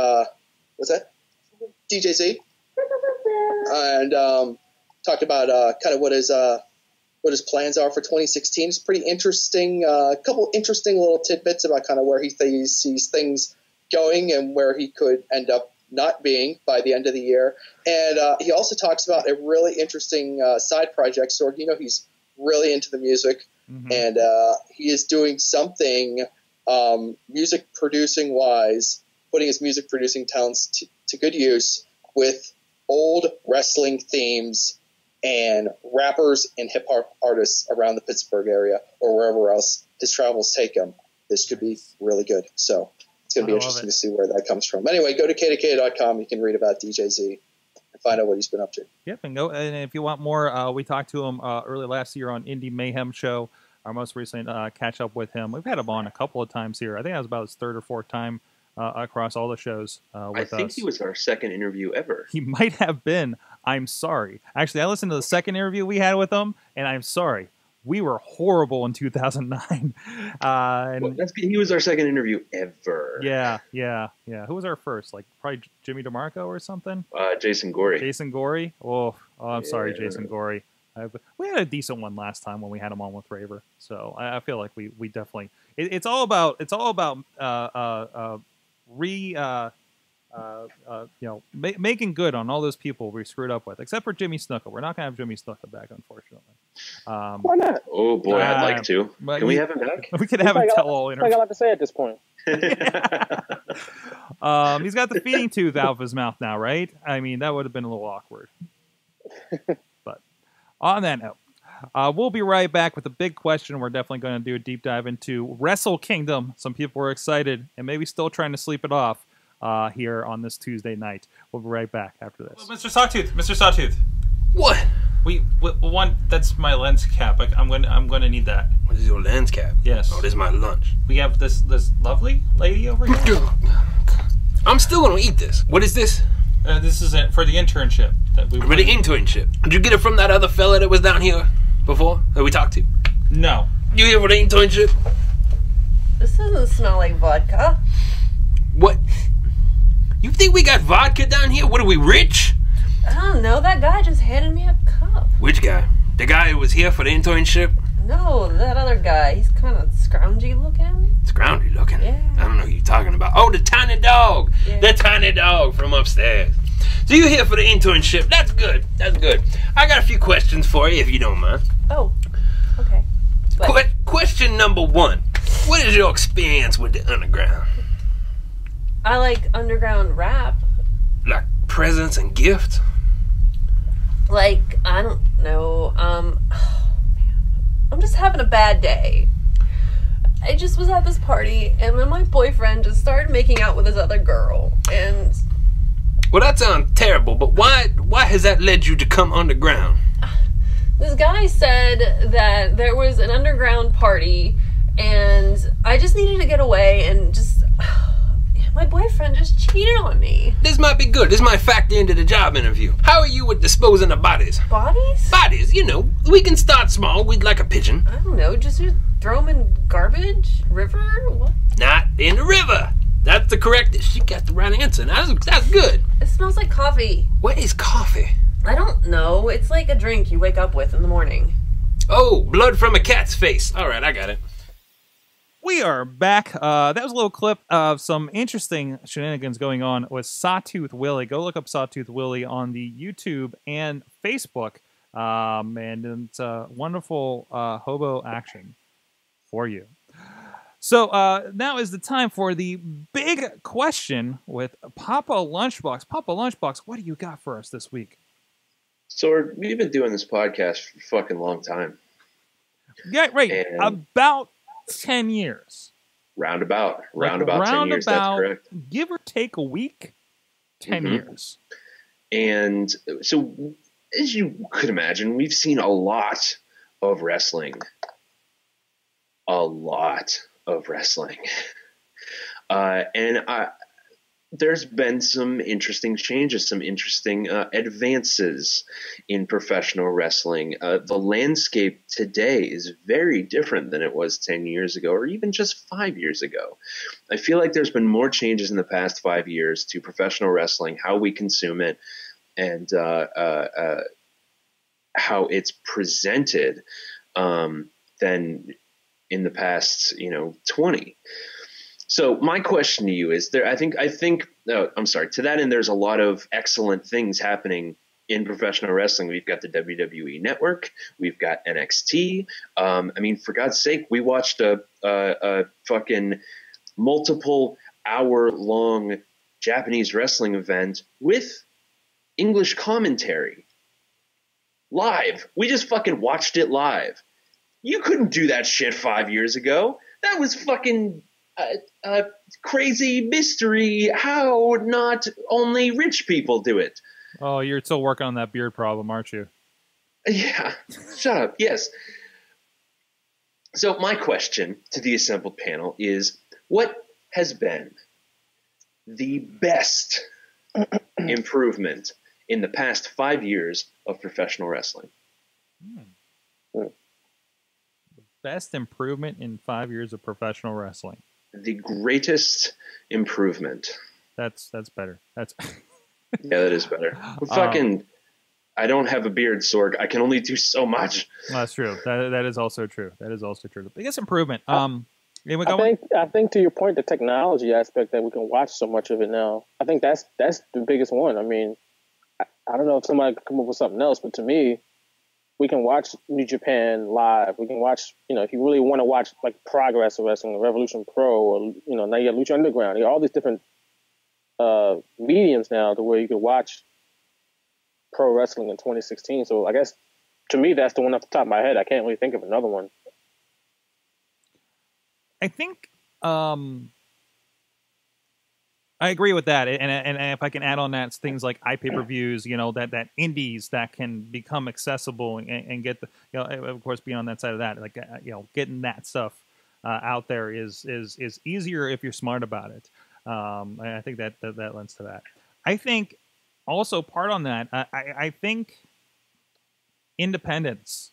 DJ Z, and talked about kind of what his plans are for 2016. It's pretty interesting. A couple interesting little tidbits about kind of where he sees things going and where he could end up not being by the end of the year. And he also talks about a really interesting side project. So he's really into the music, and he is doing something. Music producing wise, putting his music producing talents to good use with old wrestling themes and rappers and hip hop artists around the Pittsburgh area or wherever else his travels take him. This could be really good. So it's going to be interesting to see where that comes from. Anyway, go to KDK.com. You can read about DJ Z and find out what he's been up to. Yep, and go. And if you want more, we talked to him early last year on Indie Mayhem Show. Our most recent catch up with him. We've had him on a couple of times here. I think that was about his third or fourth time across all the shows with us. I think he was our second interview ever. He might have been. I'm sorry. Actually, I listened to the second interview we had with him, and I'm sorry. We were horrible in 2009. He was our second interview ever. Yeah. Who was our first? Like probably Jimmy DeMarco or something? Jason Gorey. Jason Gorey? Oh, I'm sorry, Jason Gorey. We had a decent one last time when we had him on with Raver, so I feel like we definitely it's all about making good on all those people we screwed up with, except for Jimmy Snuka. We're not gonna have Jimmy Snuka back, unfortunately. Why not? Oh boy, I'd like to. Can we have him back? We could have him tell all interview. I got a lot to say at this point. He's got the feeding tooth out of his mouth now, right? I mean, that would have been a little awkward. But on that note, we'll be right back with a big question. We're definitely going to do a deep dive into Wrestle Kingdom. Some people were excited and maybe still trying to sleep it off here on this Tuesday night. We'll be right back after this. Mr. Sawtooth. What? We one. That's my lens cap. I'm going to need that. What is your lens cap? Yes. Oh, this is my lunch. We have this lovely lady over here. I'm still gonna eat this. What is this? This is it for the internship that we. For the internship. Did you get it from that other fella that was down here before that we talked to? No. You here for the internship? This doesn't smell like vodka. What? You think we got vodka down here? What are we, rich? I don't know. That guy just handed me a cup. Which guy? The guy who was here for the internship? No, that other guy. He's kind of scroungy looking. Scroungy looking? Yeah. I don't know who you're talking about. Oh, the tiny dog. Yeah. The tiny dog from upstairs. So you're here for the internship. That's good. That's good. I got a few questions for you, if you don't mind. Oh, okay. What? Question number 1. What is your experience with the underground? I like underground rap. Like presents and gifts? Like, I don't know. I'm just having a bad day. I just was at this party, and then my boyfriend just started making out with this other girl, and... Well, that sounds terrible, but why has that led you to come underground? This guy said that there was an underground party, and I just needed to get away, and just... My boyfriend just cheated on me. This might be good. This might factor into the job interview. How are you with disposing of bodies? Bodies? Bodies, you know. We can start small. We'd like a pigeon. I don't know, just throw them in garbage? River? What? Not in the river. That's the correct... She got the right answer. That's good. It smells like coffee. What is coffee? I don't know. It's like a drink you wake up with in the morning. Oh, blood from a cat's face. All right, I got it. We are back. That was a little clip of some interesting shenanigans going on with Sawtooth Willie. Go look up Sawtooth Willie on the YouTube and Facebook. And it's wonderful hobo action for you. So now is the time for the big question with Papa Lunchbox. Papa Lunchbox, what do you got for us this week? So we've been doing this podcast for a fucking long time. Yeah, right. And about 10 years. Roundabout 10 years, that's correct. Give or take a week, 10 years. And so, as you could imagine, we've seen a lot of wrestling. There's been some interesting changes, some interesting advances in professional wrestling. The landscape today is very different than it was 10 years ago or even just 5 years ago. I feel like there's been more changes in the past 5 years to professional wrestling, how we consume it, and how it's presented than in the past, 20. So my question to you is to that end, there's a lot of excellent things happening in professional wrestling. We've got the WWE Network. We've got NXT. For God's sake, we watched a fucking multiple hour long Japanese wrestling event with English commentary live. We just fucking watched it live. You couldn't do that shit 5 years ago. That was fucking crazy mystery how not only rich people do it. Oh, you're still working on that beard problem, aren't you? Yeah, shut up. Yes. So my question to the assembled panel is, what has been the best improvement in the past 5 years of professional wrestling? Best improvement in 5 years of professional wrestling. The greatest improvement. That's better. That's yeah, that is better. I don't have a beard, Sorg. I can only do so much. That's true. That is also true. That is also true. The biggest improvement. I think to your point, the technology aspect that we can watch so much of it now. I think that's the biggest one. I mean, I don't know if somebody could come up with something else, but to me, we can watch New Japan live. We can watch, if you really want to watch like Progress Wrestling, Revolution Pro, or now you got Lucha Underground. You got all these different mediums now to where you can watch pro wrestling in 2016. So I guess to me, that's the one off the top of my head. I can't really think of another one. I think I agree with that, and if I can add on that, it's things like iPay-per-views, that indies that can become accessible and get the, of course, being on that side of that, like getting that stuff out there is easier if you're smart about it. And I think that lends to that. I think also part on that, I think independent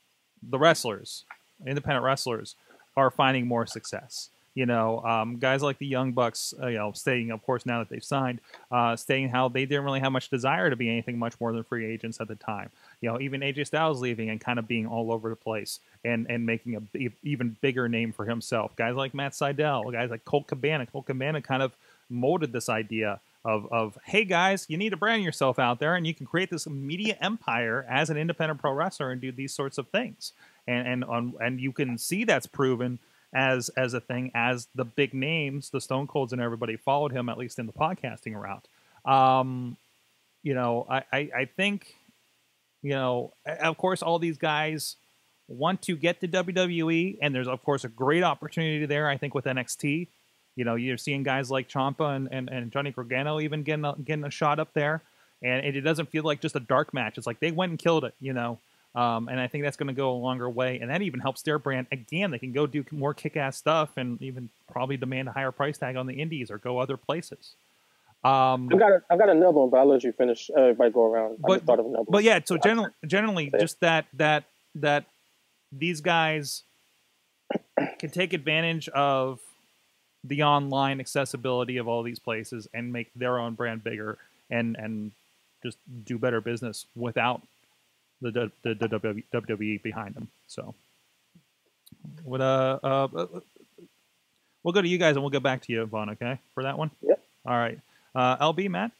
wrestlers are finding more success. Guys like the Young Bucks, stating, of course, now that they've signed, stating how they didn't really have much desire to be anything much more than free agents at the time. Even AJ Styles leaving and kind of being all over the place and making a even bigger name for himself. Guys like Matt Sydal, guys like Colt Cabana. Colt Cabana kind of molded this idea of, hey guys, you need to brand yourself out there, and you can create this media empire as an independent pro wrestler and do these sorts of things. And you can see that's proven as a thing, as the big names, the Stone Colds and everybody followed him, at least in the podcasting route. I think, of course, all these guys want to get to WWE, and there's, of course, a great opportunity there, I think, with NXT. You're seeing guys like Ciampa and Johnny Gargano even getting a shot up there, and it doesn't feel like just a dark match. It's like they went and killed it, and I think that's going to go a longer way, and that even helps their brand. Again, they can go do more kick-ass stuff and even probably demand a higher price tag on the indies or go other places. I've got another one, but I'll let you finish. Everybody go around. I just thought of another one. But yeah, so generally, just that these guys can take advantage of the online accessibility of all these places and make their own brand bigger and just do better business without the WWE behind them. So we'll go to you guys and we'll get back to you, Vaughn, okay, for that one? Yep. All right. LB, Matt?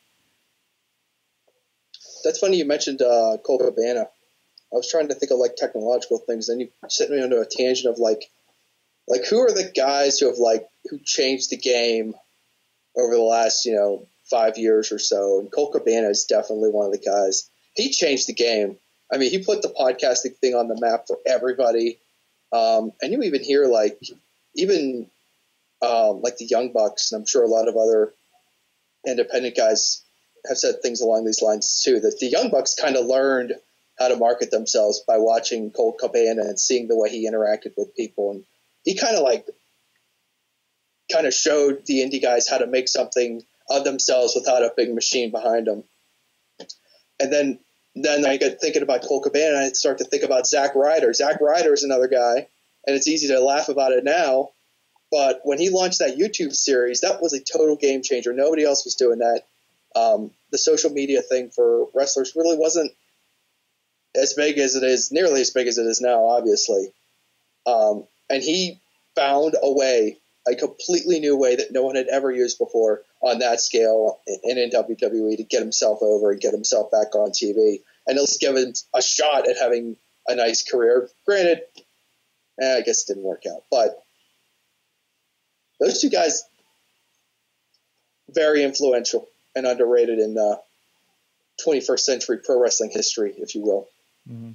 That's funny you mentioned Colt Cabana. I was trying to think of technological things, and you sent me onto a tangent of who are the guys who have who changed the game over the last 5 years or so, and Colt Cabana is definitely one of the guys. He changed the game. I mean, he put the podcasting thing on the map for everybody. And you even hear the Young Bucks, and I'm sure a lot of other independent guys have said things along these lines too, that the Young Bucks kind of learned how to market themselves by watching Colt Cabana and seeing the way he interacted with people. And he kind of showed the indie guys how to make something of themselves without a big machine behind them. And then I get thinking about Colt Cabana, and I start to think about Zack Ryder. Zack Ryder is another guy, and it's easy to laugh about it now, but when he launched that YouTube series, that was a total game changer. Nobody else was doing that. The social media thing for wrestlers really wasn't as big as it is, nearly as big as it is now, obviously. And he found a way, a completely new way that no one had ever used before on that scale and in WWE to get himself over and get himself back on TV and at least give him a shot at having a nice career. Granted, I guess it didn't work out, but those two guys, very influential and underrated in 21st century pro wrestling history, if you will. Mm-hmm.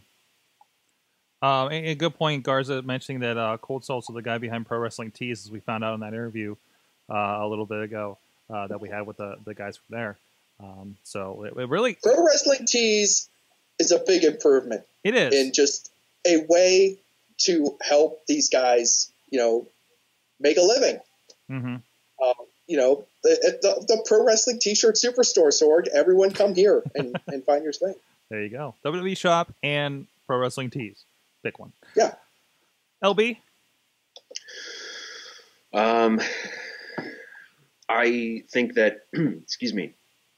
A good point, Garza, mentioning that Cold Salt's the guy behind Pro Wrestling Tees, as we found out in that interview a little bit ago that we had with the guys from there. So it really... Pro Wrestling Tees is a big improvement. It is. In just a way to help these guys, make a living. Mm-hmm. The Pro Wrestling T-shirt Superstore, Sorg. Everyone come here and find your thing. There you go. WWE Shop and Pro Wrestling Tees. Big one. Yeah. LB? I think that, excuse me,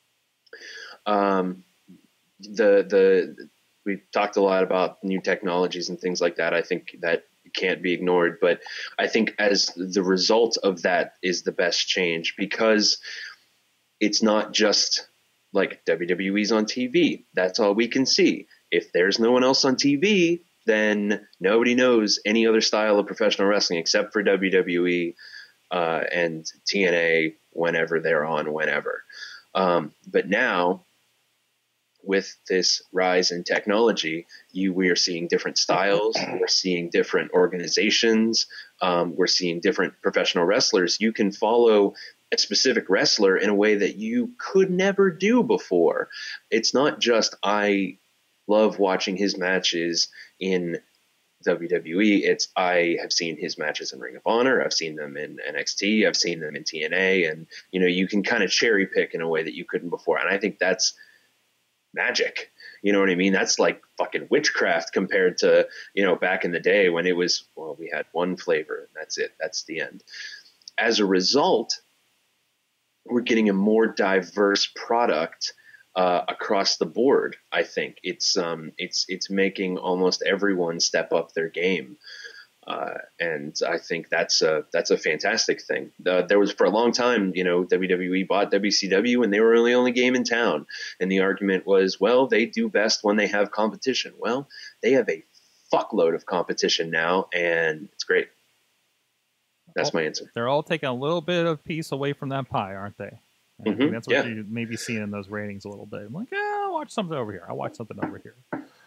we talked a lot about new technologies and things like that. I think that can't be ignored, but I think as the result of that is the best change, because it's not just like WWE's on TV. That's all we can see. If there's no one else on TV, then nobody knows any other style of professional wrestling except for WWE. and TNA whenever they're on, whenever. But now, with this rise in technology, we are seeing different styles. We're seeing different organizations. We're seeing different professional wrestlers. You can follow a specific wrestler in a way that you could never do before. It's not just, I love watching his matches in WWE. It's, I have seen his matches in Ring of Honor. I've seen them in NXT. I've seen them in TNA. And, you can kind of cherry pick in a way that you couldn't before. And I think that's magic. You know what I mean? That's like fucking witchcraft compared to, back in the day when it was, well, we had one flavor and that's it. That's the end. As a result, we're getting a more diverse product across the board. I think it's making almost everyone step up their game. And I think that's a fantastic thing. There was, for a long time, WWE bought WCW and they were the only game in town. And the argument was, well, they do best when they have competition. Well, they have a fuckload of competition now, and it's great. That's my answer. They're all taking a little bit of piece away from that pie, aren't they? I think that's what you may be seeing in those ratings a little bit. I'm like, I'll watch something over here. I'll watch something over here.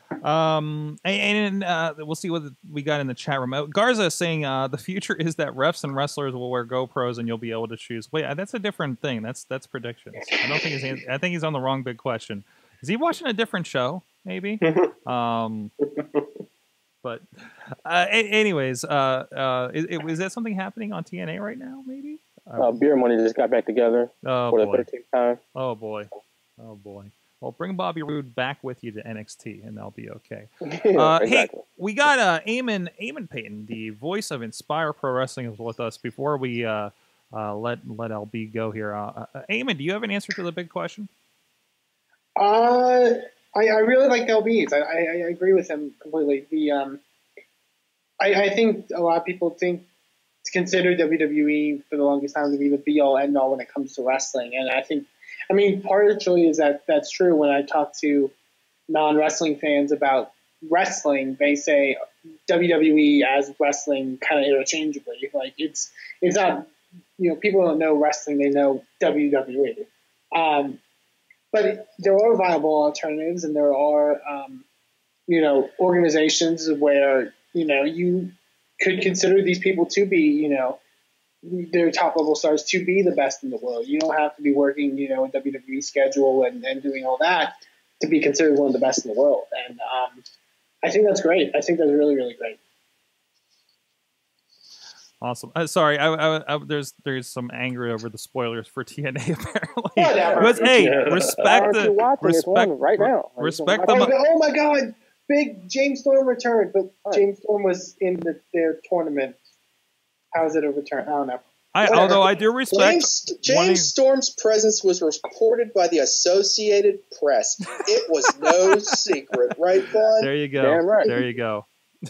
And we'll see what we got in the chat room. Garza is saying the future is that refs and wrestlers will wear GoPros and you'll be able to choose. Wait, that's a different thing. That's predictions. I think he's on the wrong big question. Is he watching a different show? Maybe. But anyways, is that something happening on TNA right now? Maybe. Beer Money just got back together for the 13th time. Oh boy. Well, bring Bobby Roode back with you to NXT, and they'll be okay. Exactly. Hey, we got Eamon Payton, the voice of Inspire Pro Wrestling, is with us. Before we let LB go here, Eamon, do you have an answer to the big question? I really like LB's. I agree with him completely. I think a lot of people consider WWE for the longest time to be the be-all, end-all when it comes to wrestling, and I mean, partially is that's true. When I talk to non-wrestling fans about wrestling, they say WWE as wrestling kind of interchangeably. Like it's not, people don't know wrestling; they know WWE. But there are viable alternatives, and there are, organizations where you could consider these people to be, their top level stars to be the best in the world. You don't have to be working, a WWE schedule and doing all that to be considered one of the best in the world. And I think that's great. I think that's really, really great. Awesome. Sorry, there's some anger over the spoilers for TNA apparently. Whatever. Respect right now. Respect them. Oh my God! Big James Storm returned, but James Storm was in their tournament. How is it a return? I don't know. Although I do respect James Storm's presence was reported by the Associated Press. It was no secret, right, Vaughn? There you go. Damn right. There you go.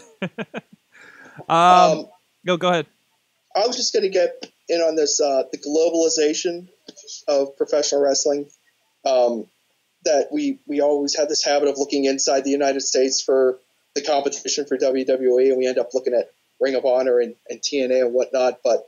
Go ahead. I was just going to get in on this, the globalization of professional wrestling. That we always have this habit of looking inside the United States for the competition for WWE, and we end up looking at Ring of Honor and TNA and whatnot, but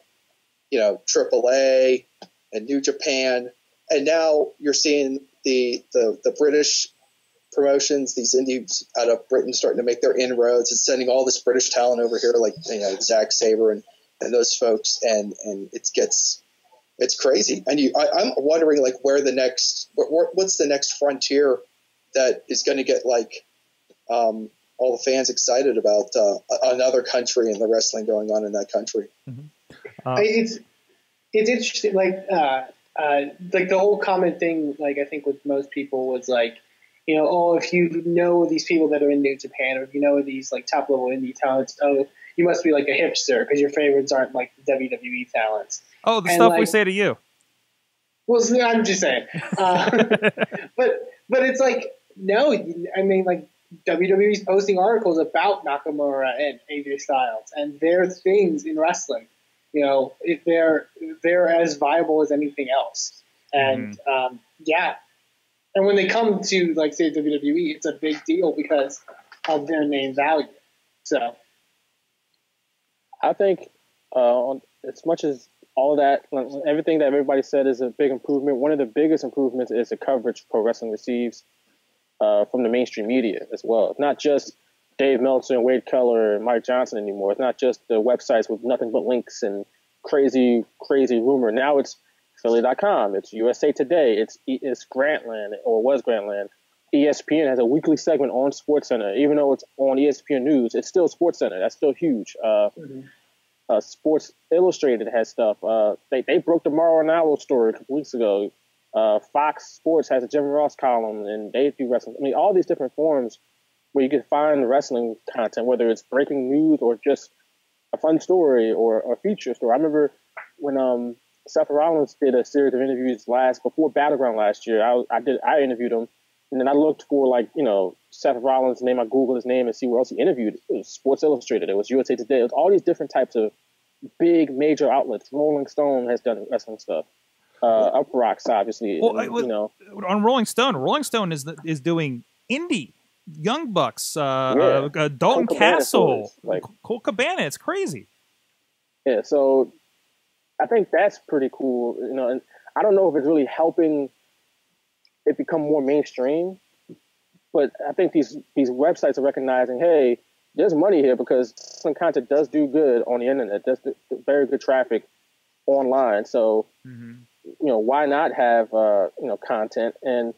AAA and New Japan, and now you're seeing the British promotions, these indies out of Britain starting to make their inroads and sending all this British talent over here, like Zack Sabre and those folks, and it's crazy. And I'm wondering like where the next what's the next frontier that is going to get like all the fans excited about another country and the wrestling going on in that country. Mm-hmm. It's interesting, like the whole common thing, like I think with most people was like, if you know these people that are in New Japan, or if you know these like top level indie talents, you must be like a hipster because your favorites aren't like the WWE talents. Oh, the stuff we say to you. Well, I'm just saying, but it's like no, I mean like. WWE's posting articles about Nakamura and AJ Styles and their things in wrestling. If they're as viable as anything else. And and when they come to like say WWE, it's a big deal because of their name value. So I think as much as all of that, everything that everybody said is a big improvement. One of the biggest improvements is the coverage pro wrestling receives from the mainstream media as well. It's not just Dave Meltzer and Wade Keller and Mike Johnson anymore. It's not just the websites with nothing but links and crazy rumor. Now it's Philly.com. It's USA Today. It's Grantland, or was Grantland. ESPN has a weekly segment on SportsCenter. Even though it's on ESPN News, it's still SportsCenter. That's still huge. Sports Illustrated has stuff. They broke the Mauro Ranallo story a couple weeks ago. Fox Sports has a Jim Ross column, and they do wrestling. I mean, all these different forums where you can find wrestling content, whether it's breaking news or just a fun story or a feature story. I remember when Seth Rollins did a series of interviews before Battleground last year. I interviewed him, and then I looked for Seth Rollins' name. I Googled his name and see where else he interviewed. It was Sports Illustrated. It was USA Today. It was all these different types of big major outlets. Rolling Stone has done wrestling stuff. Up Rocks, obviously. On Rolling Stone is doing indie. Young Bucks, Dalton Castle, Colt Cabana. It's crazy. Yeah, so I think that's pretty cool. And I don't know if it's really helping it become more mainstream, but I think these websites are recognizing, hey, there's money here because some content does do good on the internet. Does very good traffic online. So, why not have content? And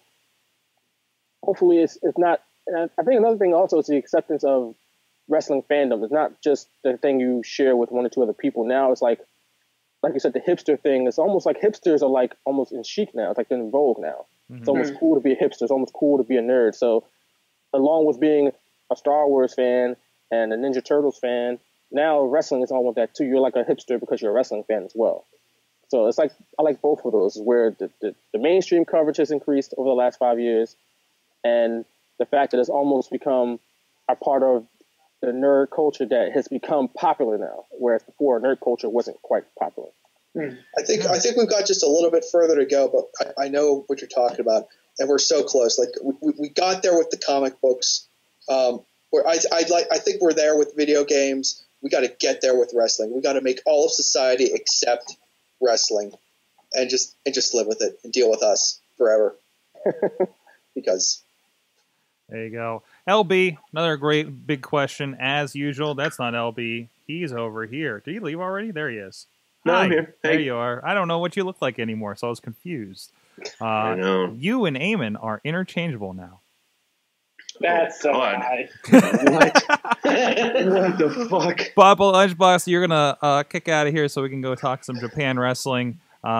hopefully it's not. And I think another thing also is the acceptance of wrestling fandom. It's not just the thing you share with one or two other people. Now it's like you said, the hipster thing. It's almost like hipsters are like almost in chic now. It's like they're in vogue now. It's almost cool to be a hipster. It's almost cool to be a nerd. So along with being a Star Wars fan and a Ninja Turtles fan, now wrestling is almost that too. You're like a hipster because you're a wrestling fan as well. So it's like I like both of those, where the mainstream coverage has increased over the last 5 years, and the fact that it's almost become a part of the nerd culture that has become popular now, whereas before nerd culture wasn't quite popular. I think we've got just a little bit further to go, but I know what you're talking about, and we're so close. Like we got there with the comic books. Where I think we're there with video games. We got to get there with wrestling. We got to make all of society accept wrestling, and just live with it and deal with us forever. Because. There you go. LB, another great big question, as usual. That's not LB. He's over here. Did he leave already? There he is. No, Hi. I'm here. Hey. There you are. I don't know what you look like anymore, so I was confused. I know. You and Eamon are interchangeable now. That's so high. What the fuck? Bob Lunchbox, you're going to kick out of here so we can go talk some Japan wrestling.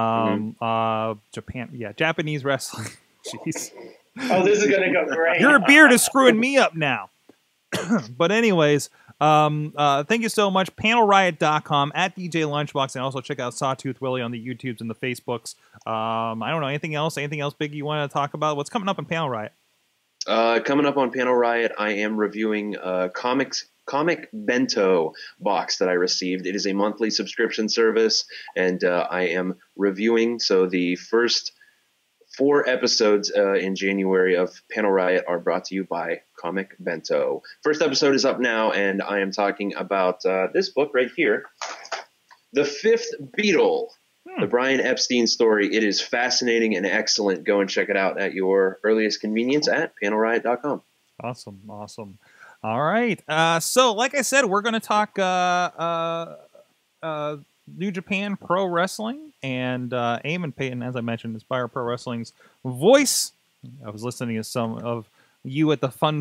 Japanese wrestling. Jeez. Oh, this is going to go great. Your beard is screwing me up now. But anyways, thank you so much. PanelRiot.com, at DJ Lunchbox, and also check out Sawtooth Willie on the YouTubes and the Facebooks. I don't know, anything else big you want to talk about? What's coming up in Panel Riot? Coming up on Panel Riot, I am reviewing Comic Bento box that I received. It is a monthly subscription service, and I am reviewing. So the first 4 episodes in January of Panel Riot are brought to you by Comic Bento. First episode is up now, and I am talking about this book right here, The Fifth Beatle, the Brian Epstein story. It is fascinating and excellent. Go and check it out at your earliest convenience at panelriot.com. Awesome. All right. So, like I said, we're going to talk New Japan Pro Wrestling, and Eamon Payton, as I mentioned, Inspire Pro Wrestling's voice. I was listening to some of you at the Fun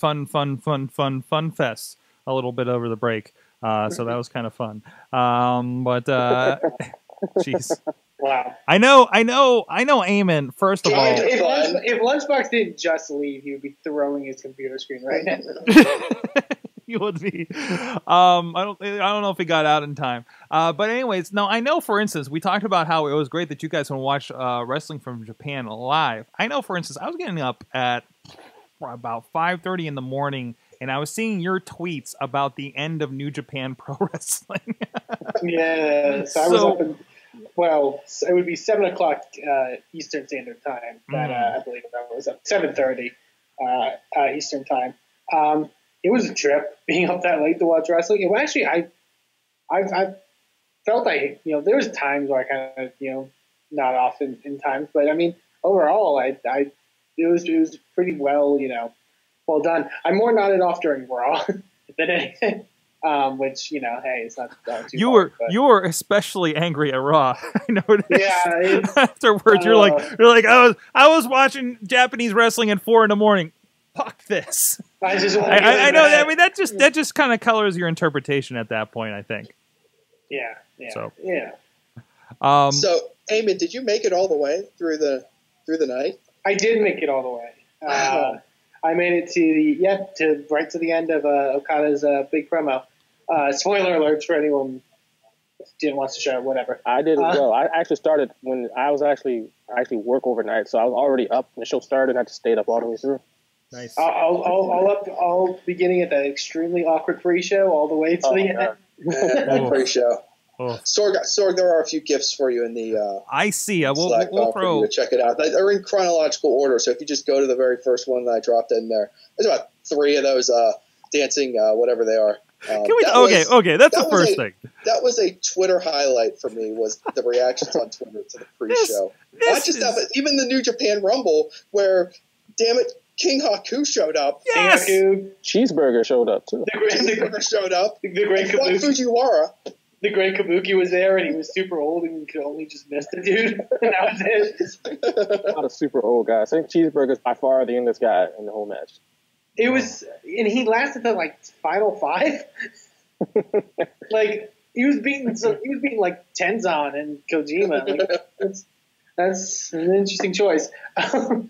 Fest a little bit over the break, so that was kind of fun. But jeez, wow. I know, Eamon. First of all, if Lunchbox didn't just leave, he would be throwing his computer screen right now. You would be. I don't know if he got out in time. But anyways, no, I know, for instance, we talked about how it was great that you guys can watch wrestling from Japan live. I know, for instance, I was getting up at about 5:30 in the morning, and I was seeing your tweets about the end of New Japan Pro Wrestling. Yeah, so I was up in, it would be 7 o'clock Eastern Standard Time. I believe that was up 7:30 Eastern Time. It was a trip being up that late to watch wrestling. Well, actually, felt like, there was times where I kind of, not off in times, but I mean, overall, it was pretty well, well done. I more nodded off during Raw than anything. Which, hey, it's not too you hard, were especially angry at Raw. I noticed. Yeah. Afterwards, you're like, I was watching Japanese wrestling at 4 a.m. Fuck this. I know that. I mean, that just kind of colors your interpretation at that point, I think. Yeah. So. So, Eamon, did you make it all the way through the night? I did make it all the way. I made it right to the end of Okada's big promo. Spoiler alerts for anyone who didn't watch the show, whatever. I did as well. I actually started when I actually work overnight, so I was already up when the show started. I had to stay up all the way through. Nice. I'll beginning at that extremely awkward pre-show all the way to the end. Pre-show. Sorg, there are a few gifts for you in the I see. We'll throw. For you to check it out. They're in chronological order, so if you just go to the very first one that I dropped in there, there's about 3 of those dancing, whatever they are. That's the first thing. That was a Twitter highlight for me, was the reactions on Twitter to the pre-show. Not just that, but even the New Japan Rumble, where, damn it, King Haku showed up. Yes! Cheeseburger showed up, too. Cheeseburger showed up. The great Kabuki. Fujiwara. The great Kabuki was there, and he was super old, and you could only just miss the dude. And that was it. Not a super old guy. I think Cheeseburger's by far the youngest guy in the whole match. It was, and he lasted to final 5. He was beating like Tenzan and Kojima. That's an interesting choice. That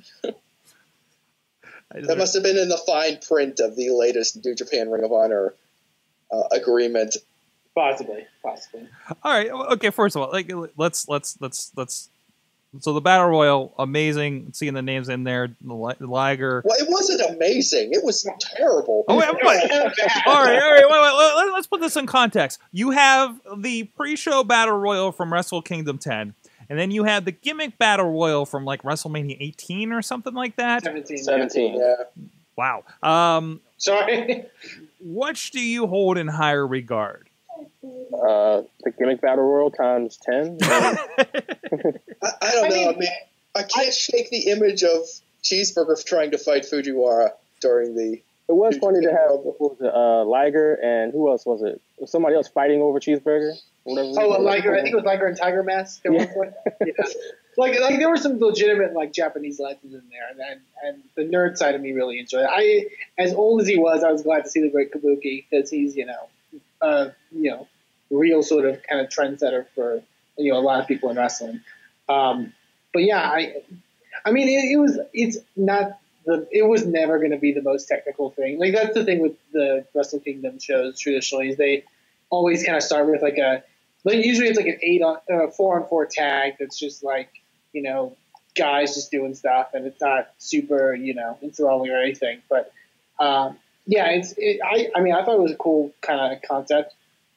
must have been in the fine print of the latest New Japan Ring of Honor agreement. Possibly. All right. Okay. First of all, let's. So the Battle Royal, amazing. Seeing the names in there, the Liger. Well, it wasn't amazing. It was terrible. Oh, wait, all right. Wait. Let's put this in context. You have the pre-show Battle Royal from Wrestle Kingdom 10, and then you have the gimmick Battle Royal from like WrestleMania 18 or something like that. 17. Yeah. Wow. Sorry. Which do you hold in higher regard? The gimmick Battle Royal times 10. I don't know. I mean, I can't shake the image of Cheeseburger trying to fight Fujiwara during the. It was funny to have Liger and who else was it? Was somebody else fighting over Cheeseburger? Liger. I think it was Liger and Tiger Mask at one point. Yeah. Like there were some legitimate Japanese legends in there, and the nerd side of me really enjoyed it. As old as he was, I was glad to see the great Kabuki because he's real sort of kind of trendsetter for a lot of people in wrestling. But yeah, I mean it was never going to be the most technical thing. Like that's the thing with the Wrestle Kingdom shows traditionally is they always kind of start with usually it's like an 4-on-4 tag that's just guys just doing stuff and it's not super enthralling or anything. But I thought it was a cool kind of concept.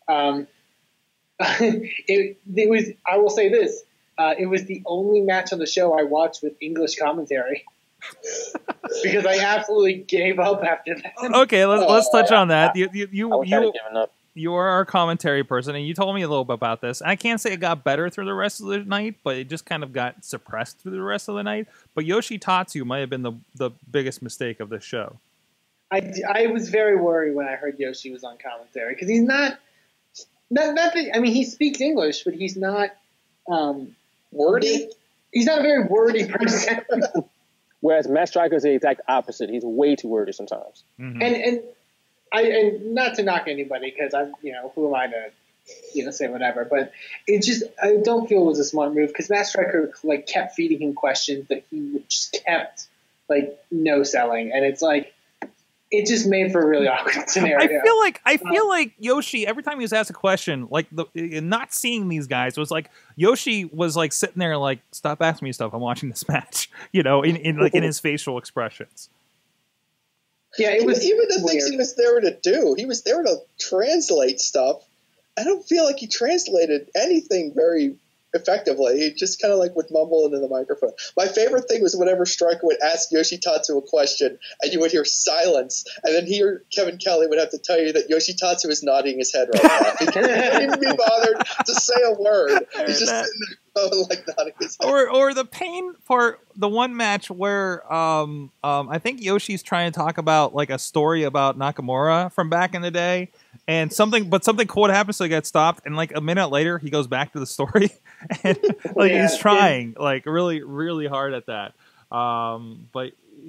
It was. I will say this. It was the only match on the show I watched with English commentary because I absolutely gave up after that. Okay, let's touch on that. You are our commentary person, and you told me a little bit about this. I can't say it got better through the rest of the night, but it just kind of got suppressed through the rest of the night. But Yoshi Tatsu might have been the biggest mistake of this show. I was very worried when I heard Yoshi was on commentary because he's not. I mean, he speaks English, but he's not wordy. He's not a very wordy person. Whereas Matt Striker is the exact opposite. He's way too wordy sometimes. Mm-hmm. And not to knock anybody because who am I to say whatever? But it just I don't feel it was a smart move because Matt Striker kept feeding him questions that he just kept no selling, and it's it just made for a really awkward scenario. I feel like Yoshi, every time he was asked a question, not seeing these guys, was Yoshi was sitting there stop asking me stuff. I'm watching this match, in his facial expressions. Yeah, it was even the weird. things he was there to do. He was there to translate stuff. I don't feel like he translated anything very effectively. He just kind of like would mumble into the microphone. My favorite thing was whenever Stryker would ask Yoshitatsu a question, and you would hear silence, and then Kevin Kelly would have to tell you that Yoshitatsu is nodding his head right now. He couldn't even be bothered to say a word. He's just sitting there like nodding his head. Or the pain part, the one match where I think Yoshi's trying to talk about like a story about Nakamura from back in the day, and something cool would happen, so he got stopped, and like a minute later he goes back to the story, and like he's trying like really, really hard at that. But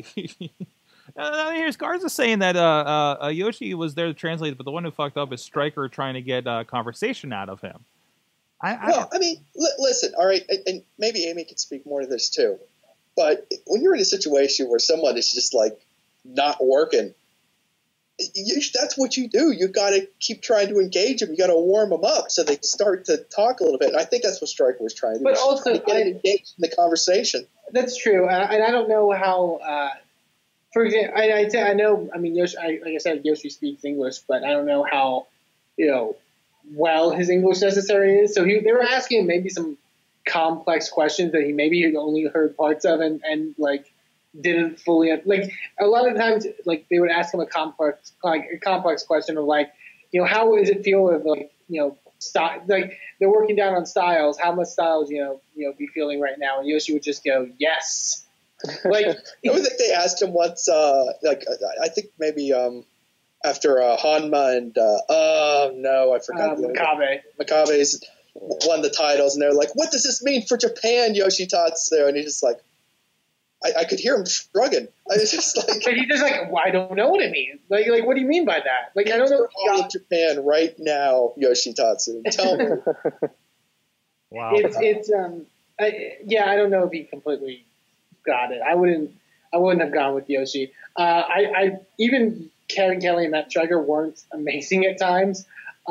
here's Garza saying that Yoshi was there to translate, but the one who fucked up is Stryker trying to get conversation out of him. I mean, listen, all right, and maybe Amy can speak more to this too, but when you're in a situation where someone is just like not working, that's what you do. You got to keep trying to engage them. You got to warm them up so they start to talk a little bit. And I think that's what Stryker was trying to do. But also, get engaged in the conversation. That's true, and I don't know how. For example, I know. I mean, Yoshi, like I said, Yoshi speaks English, but I don't know how well his English necessarily is. So they were asking him maybe some complex questions that he maybe had only heard parts of, and like didn't fully like. A lot of times, like they would ask him a complex question of like, how does it feel if like style, like they're working down on Styles, how much Styles be feeling right now, and Yoshi would just go yes. Like I think they asked him once, I think maybe after Hanma and I forgot Makabe's won the titles, and they're like, what does this mean for Japan, Yoshitatsu? And he's just like, I could hear him shrugging. I was just like, but he's just like, well, I don't know what it means. Like what do you mean by that? Like I don't know. All of Japan right now, Yoshitatsu. Tell me. Wow. It's I don't know if he completely got it. I wouldn't have gone with Yoshi. I even Kevin Kelly and Matt Stryker weren't amazing at times.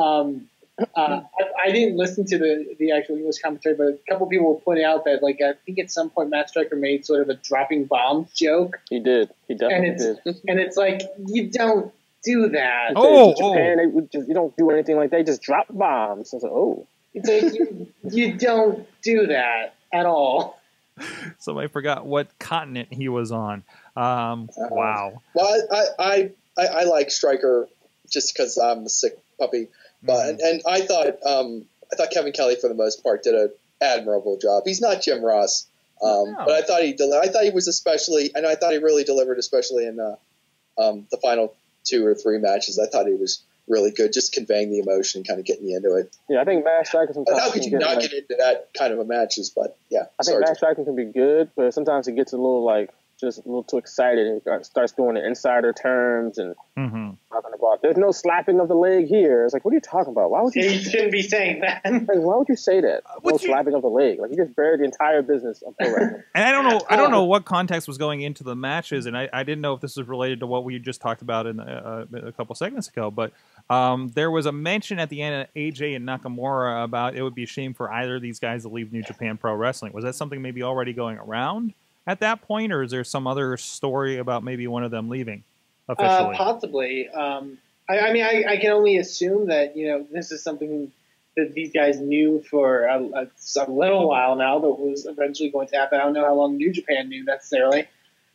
I didn't listen to the actual English commentary, but a couple people were pointing out that like I think at some point Matt Stryker made sort of a dropping bombs joke. He did. He definitely did. And it's like you don't do that. Japan, you don't do anything like that. You just drop bombs. I was like, it's like you don't do that at all. Somebody forgot what continent he was on. Wow. Well, I like Stryker just because I'm a sick puppy, but and I thought Kevin Kelly for the most part did an admirable job. He's not Jim Ross, but I thought he was especially, and I thought he really delivered, especially in the final 2 or 3 matches. I thought he was really good, just conveying the emotion and kind of getting you into it. Yeah, I think Matt Stryker sometimes. How could you not get into that kind of a matches? But yeah, I think Matt Stryker can be good, but sometimes he gets a little just a little too excited and starts doing the insider terms and talking about there's no slapping of the leg here. It's like, what are you talking about? Why would you? You shouldn't be saying that. Like, why would you say that? No slapping of the leg. Like you just buried the entire business of pro wrestling. And I don't know what context was going into the matches, and I didn't know if this was related to what we just talked about in a couple segments ago, but there was a mention at the end of AJ and Nakamura about it would be a shame for either of these guys to leave New Japan Pro Wrestling. Was that something maybe already going around at that point, or is there some other story about maybe one of them leaving officially? Possibly. I mean, I can only assume that this is something that these guys knew for a little while now that was eventually going to happen. I don't know how long New Japan knew necessarily.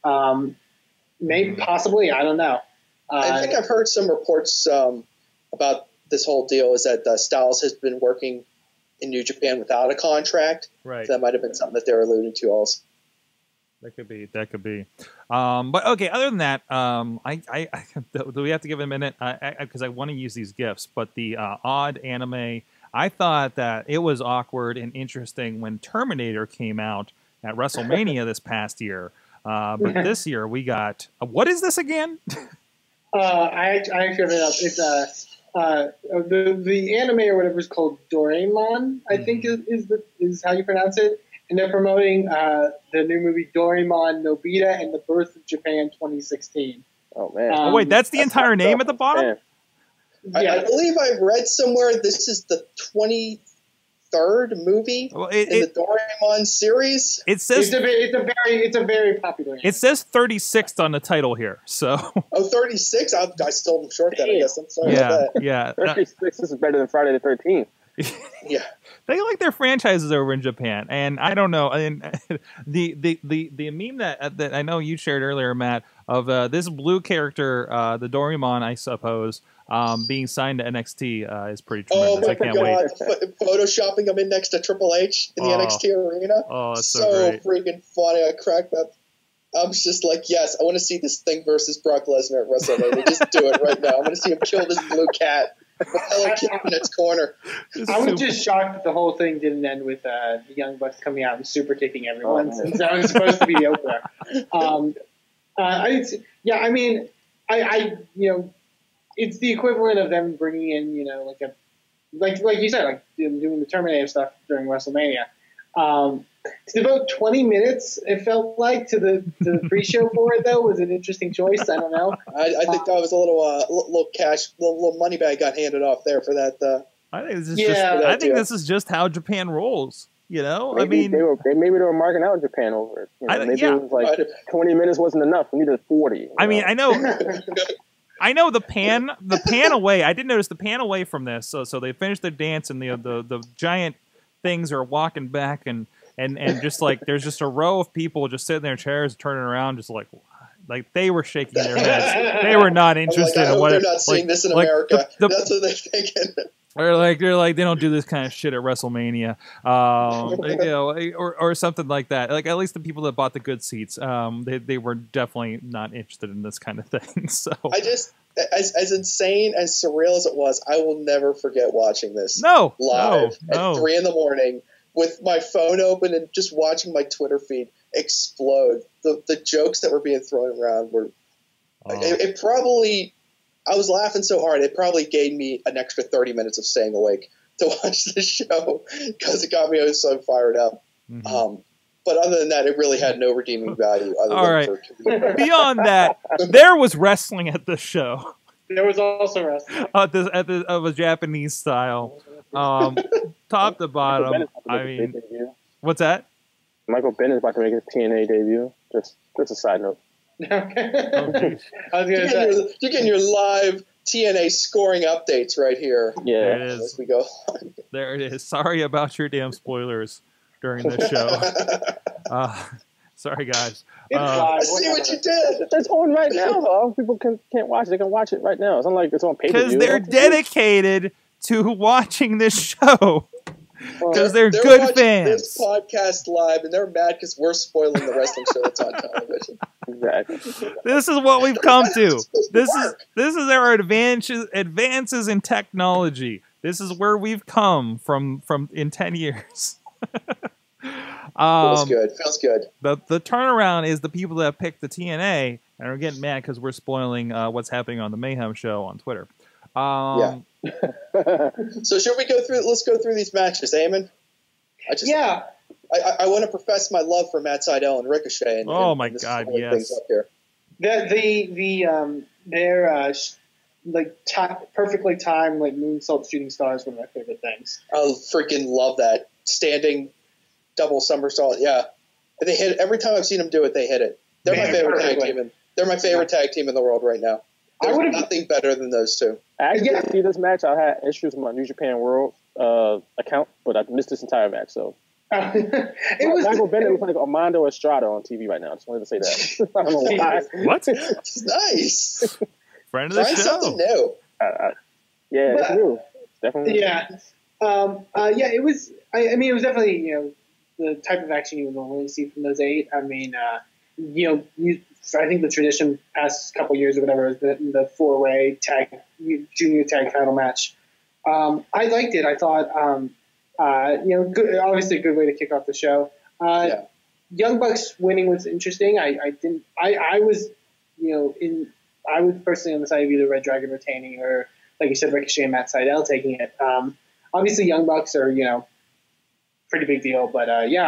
Maybe, possibly, I don't know. I think I've heard some reports about this whole deal is that Styles has been working in New Japan without a contract. Right. So that might have been something that they were alluding to also. That could be. But okay, other than that, do we have to give it a minute? Because I want to use these GIFs, but the odd anime, I thought that it was awkward and interesting when Terminator came out at WrestleMania this past year. But this year we got, what is this again? I actually read it up. It's the anime or whatever is called Doraemon, I think is how you pronounce it. And they're promoting the new movie Doraemon Nobita and the Birth of Japan 2016. Oh, man. Wait, that's the entire name at the bottom? Yeah. I believe I read somewhere this is the 23rd movie in the Doraemon series. It says it's a very popular anime. It says 36th on the title here, so. 36? I still am short that, I guess. I'm sorry about that. Yeah. 36, this is better than Friday the 13th. Yeah. They like their franchises over in Japan, and I don't know. And the meme that I know you shared earlier, Matt, of this blue character, the Doraemon, I suppose, being signed to NXT is pretty tremendous. I can't wait. Photoshopping him in next to Triple H in the NXT arena. Oh, that's so great. Freaking funny. I cracked up. I'm just like, yes, I want to see this thing versus Brock Lesnar at WrestleMania. Just do it right now. I want to see him kill this blue cat. Propelling kick in its corner. I was just shocked that the whole thing didn't end with the Young Bucks coming out and super kicking everyone, since that was supposed to be the opener. It's the equivalent of them bringing in, like you said, like doing the Terminator stuff during WrestleMania. To devote 20 minutes, it felt like, to the pre-show for it, though, was an interesting choice. I don't know. I think that was a little cash, little money bag got handed off there for that. I think this is just how Japan rolls. Maybe they were marking out Japan over it. Maybe it was like 20 minutes wasn't enough. We needed 40. I mean, I know. I know the pan away. I did notice the pan away from this. So they finished their dance, and the giant things are walking back, and just like there's just a row of people just sitting in their chairs, turning around, just like they were shaking their heads. They were not interested in what they're not seeing this in America. That's what they're thinking. Or they're like they don't do this kind of shit at WrestleMania, or something like that. Like, at least the people that bought the good seats, they were definitely not interested in this kind of thing. So I just, as insane as surreal as it was, I will never forget watching this live at 3 a.m. with my phone open and just watching my Twitter feed explode. The jokes that were being thrown around were it probably. I was laughing so hard, it probably gave me an extra 30 minutes of staying awake to watch the show because it got me so fired up. Mm-hmm. But other than that, it really had no redeeming value. Beyond that, there was wrestling at the show. There was also wrestling. Of a Japanese style. Top to bottom. I mean, what's that? Michael Bennett's about to make his TNA debut. Just a side note. Okay. I was gonna say, you're getting your live TNA scoring updates right here. Yeah, there it is. As we go. There it is. Sorry about your damn spoilers during this show. Sorry, guys. I see what you did. It's on right now, though. People can't watch it. They can watch it right now. It's not like it's on pay-per-view. Because they're dedicated to watching this show. Because they're good fans. This podcast live, and they're mad because we're spoiling the wrestling show that's on television. Exactly. This is what we've come to. This is our advances in technology. This is where we've come from in 10 years. Feels good. The turnaround is the people that picked the TNA and are getting mad because we're spoiling what's happening on the Mayhem Show on Twitter. So should we go through? Let's go through these matches, Eamon. I want to profess my love for Matt Sydal and Ricochet. Oh my God, yes. Up here. Their perfectly timed moonsault shooting stars one of my favorite things. I freaking love that standing double somersault. Yeah, they hit it. Every time I've seen them do it. They hit it. They're my favorite tag team. They're my favorite tag team in the world right now. There's nothing better than those two. I actually see this match. I had issues with my New Japan World account, but I missed this entire match. So Michael Bennett looks like Armando Estrada on TV right now. I just wanted to say that. I don't know why. What? It's nice. Friend of the show. Something new. It's new. Definitely. Yeah. It was. I mean, it was definitely the type of action you would normally see from those 8. I mean, I think the tradition past couple years or whatever is the 4-way junior tag title match. I liked it. I thought, good, obviously a good way to kick off the show. Young Bucks winning was interesting. I was personally on the side of either Red Dragon retaining or, like you said, Ricochet and Matt Sydal taking it. Obviously Young Bucks are, pretty big deal, but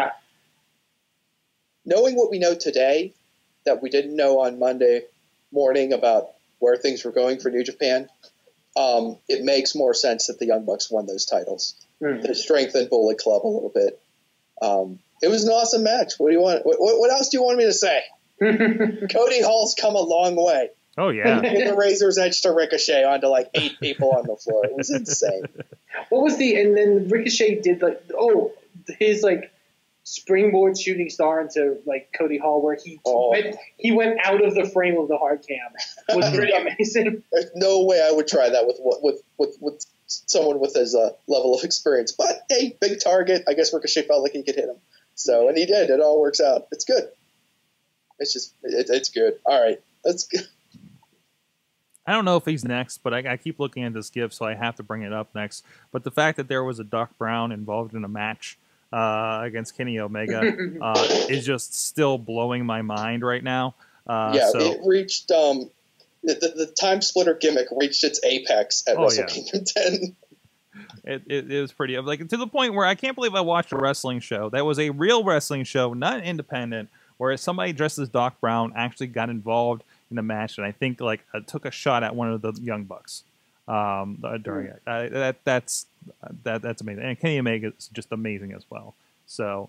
knowing what we know today that we didn't know on Monday morning about where things were going for New Japan, it makes more sense that the Young Bucks won those titles. To strengthen Bullet Club a little bit. It was an awesome match. What do you want? What else do you want me to say? Cody Hall's come a long way. Oh yeah. The Razor's Edge to Ricochet onto like 8 people on the floor. It was insane. What was and then Ricochet did his springboard shooting star into like Cody Hall, where he went out of the frame of the hard cam. Was pretty amazing. There's no way I would try that with someone with his level of experience. But hey, big target. I guess Ricochet felt like he could hit him. So, and he did. It all works out. It's good. It's just it's good. All right, that's good. I don't know if he's next, but I keep looking at this GIF, so I have to bring it up next. But the fact that there was a Doc Brown involved in a match against Kenny Omega is just still blowing my mind right now. It reached the time splitter gimmick reached its apex at Wrestle Kingdom 10. It was pretty like to the point where I can't believe I watched a wrestling show that was a real wrestling show, not independent, where somebody dressed as Doc Brown actually got involved in a match, and I think took a shot at one of the Young Bucks during it. That's amazing, and Kenny Omega is just amazing as well. So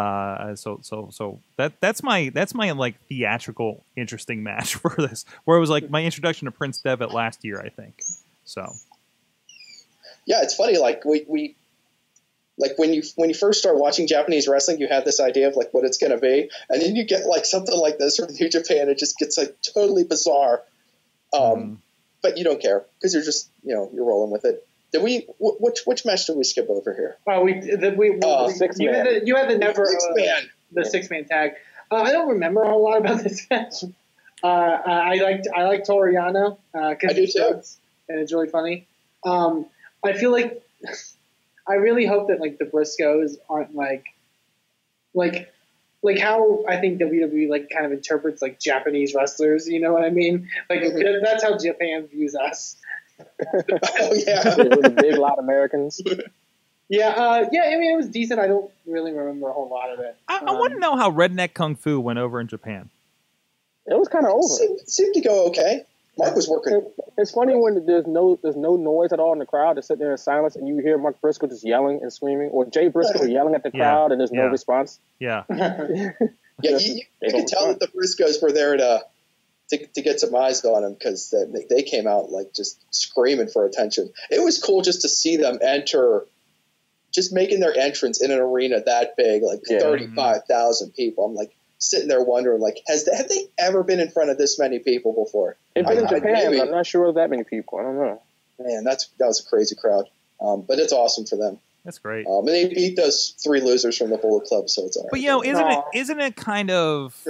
that's my like theatrical interesting match for this, where it was like my introduction to Prince Devitt last year, I think. So yeah, it's funny. Like we like when you first start watching Japanese wrestling, you have this idea of like what it's going to be, and then you get like something like this from New Japan. It just gets like totally bizarre, but you don't care because you're just you're rolling with it. Did we? Which match did we skip over here? You had the 6-man tag. I don't remember a whole lot about this match. I liked Toriano because he jokes and it's really funny. I feel like I really hope that like the Briscoes aren't like how I think WWE like kind of interprets like Japanese wrestlers. You know what I mean? Like that's how Japan views us. Oh yeah, with a big lot of Americans. Yeah. I mean, it was decent. I don't really remember a whole lot of it. I want to know how Redneck Kung Fu went over in Japan. It was kind of over. Seemed to go okay. Mark was working. It's funny when there's no noise at all in the crowd. They sit there in silence, and you hear Mark Briscoe just yelling and screaming, or Jay Briscoe yelling at the crowd, and there's no response. Yeah. You could tell that the Briscoes were there to get some eyes on him because they came out like just screaming for attention. It was cool just to see them enter, just making their entrance in an arena that big, like 35,000 people. I'm like sitting there wondering, like, have they ever been in front of this many people before? They've been in Japan, but I'm not sure of that many people. I don't know. Man, that was a crazy crowd. But it's awesome for them. That's great. And they beat those 3 losers from the Bullet Club, so it's all right. But isn't it kind of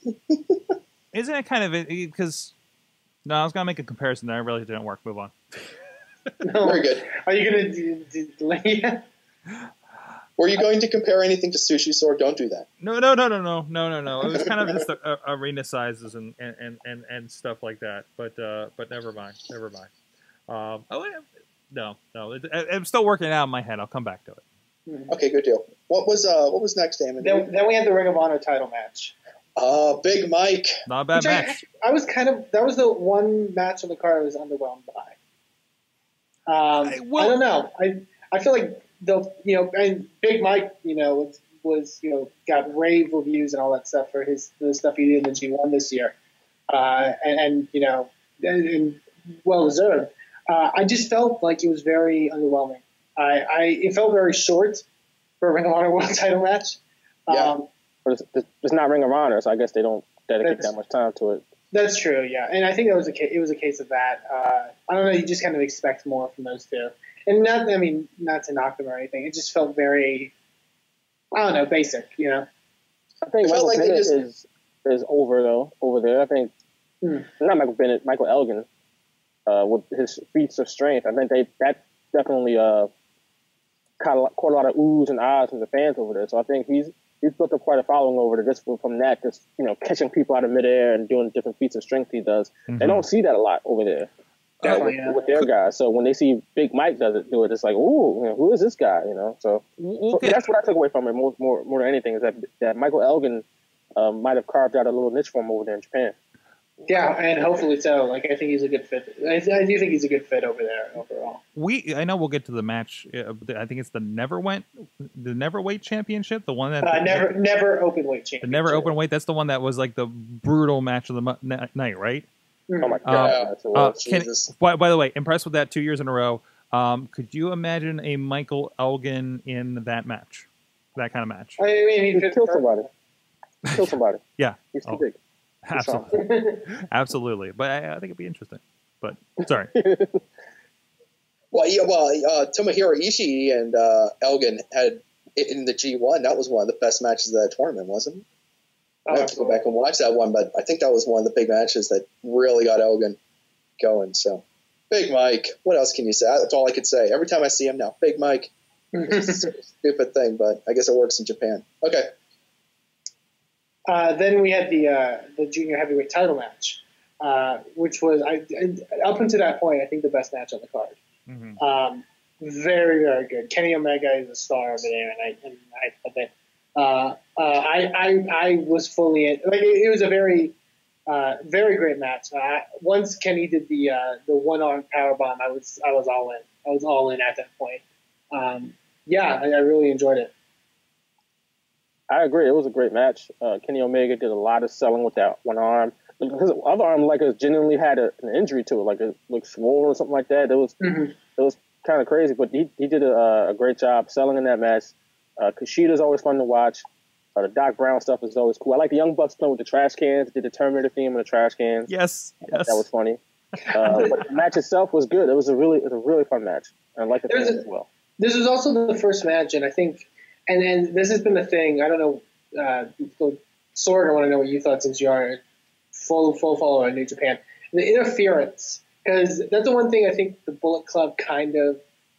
because I was gonna make a comparison that really didn't work. Move on. No. Very good. Are you gonna delay? Were you going to compare anything to Sushi Sword? Don't do that. No. It was kind of just arena sizes and stuff like that. But never mind. No. I'm still working it out in my head. I'll come back to it. Okay, good deal. What was next, Damon? Then we had the Ring of Honor title match. Big Mike. Not a bad match. I was that was the one match on the card I was underwhelmed by. I don't know. I feel like and Big Mike, was got rave reviews and all that stuff for the stuff he did in G1 this year, and well deserved. I just felt like it was very underwhelming. It felt very short for a Ring of Honor World Title match. But it's not Ring of Honor, so I guess they don't dedicate that much time to it. That's true, yeah. And I think it was a case of that. I don't know, you just kind of expect more from those two. And not to knock them or anything. It just felt very, I don't know, basic, I think Michael Bennett is over there. I think not Michael Bennett, Michael Elgin, with his feats of strength. I think that definitely caught a lot of oohs and ahs from the fans over there. So I think he's built up quite a following over there just from that, just catching people out of midair and doing different feats of strength he does. Mm-hmm. They don't see that a lot over there. With their guys. So when they see Big Mike do it, it's like, ooh, who is this guy? So that's what I took away from it more than anything, is that Michael Elgin might have carved out a little niche for him over there in Japan. Yeah, and hopefully so. Like, I think he's a good fit. I do think he's a good fit over there overall. I know we'll get to the match. I think it's the Neverweight Championship, the one that never open weight championship. The never open weight. That's the one that was like the brutal match of the night, right? Oh my god! That's a lot. Jesus. By the way, impressed with that 2 years in a row. Could you imagine a Michael Elgin in that match? That kind of match? I mean, He killed somebody. Kill somebody. Yeah. He's too big. Absolutely. Absolutely. But I think it'd be interesting. But sorry. Tomohiro Ishii and Elgin had it in the G1. That was one of the best matches of that tournament, wasn't it? I have to go back and watch that one, but I think that was one of the big matches that really got Elgin going. So, Big Mike. What else can you say? That's all I could say. Every time I see him now, Big Mike. It's a stupid thing, but I guess it works in Japan. Okay. Then we had the junior heavyweight title match, which was up until that point, I think the best match on the card. Mm-hmm. Very, very good. Kenny Omega is the star over there, and I think I was fully in. Like it was a very, very great match. Once Kenny did the one arm power bomb, I was all in. I was all in at that point. I really enjoyed it. I agree. It was a great match. Kenny Omega did a lot of selling with that one arm. His other arm, like, it genuinely had an injury to it, like it looked swollen or something like that. It was kind of crazy, but he did a great job selling in that match. Kushida's always fun to watch. The Doc Brown stuff is always cool. I like the Young Bucks playing with the trash cans. Did the Terminator theme with the trash cans. Yes. That was funny. But the match itself was good. It was a really fun match. I like the fans as well. This was also the first match, and I think, and this has been the thing. I don't know, Sorg, I want to know what you thought since you are a full follower of New Japan. The interference, because that's the one thing I think the Bullet Club kind of,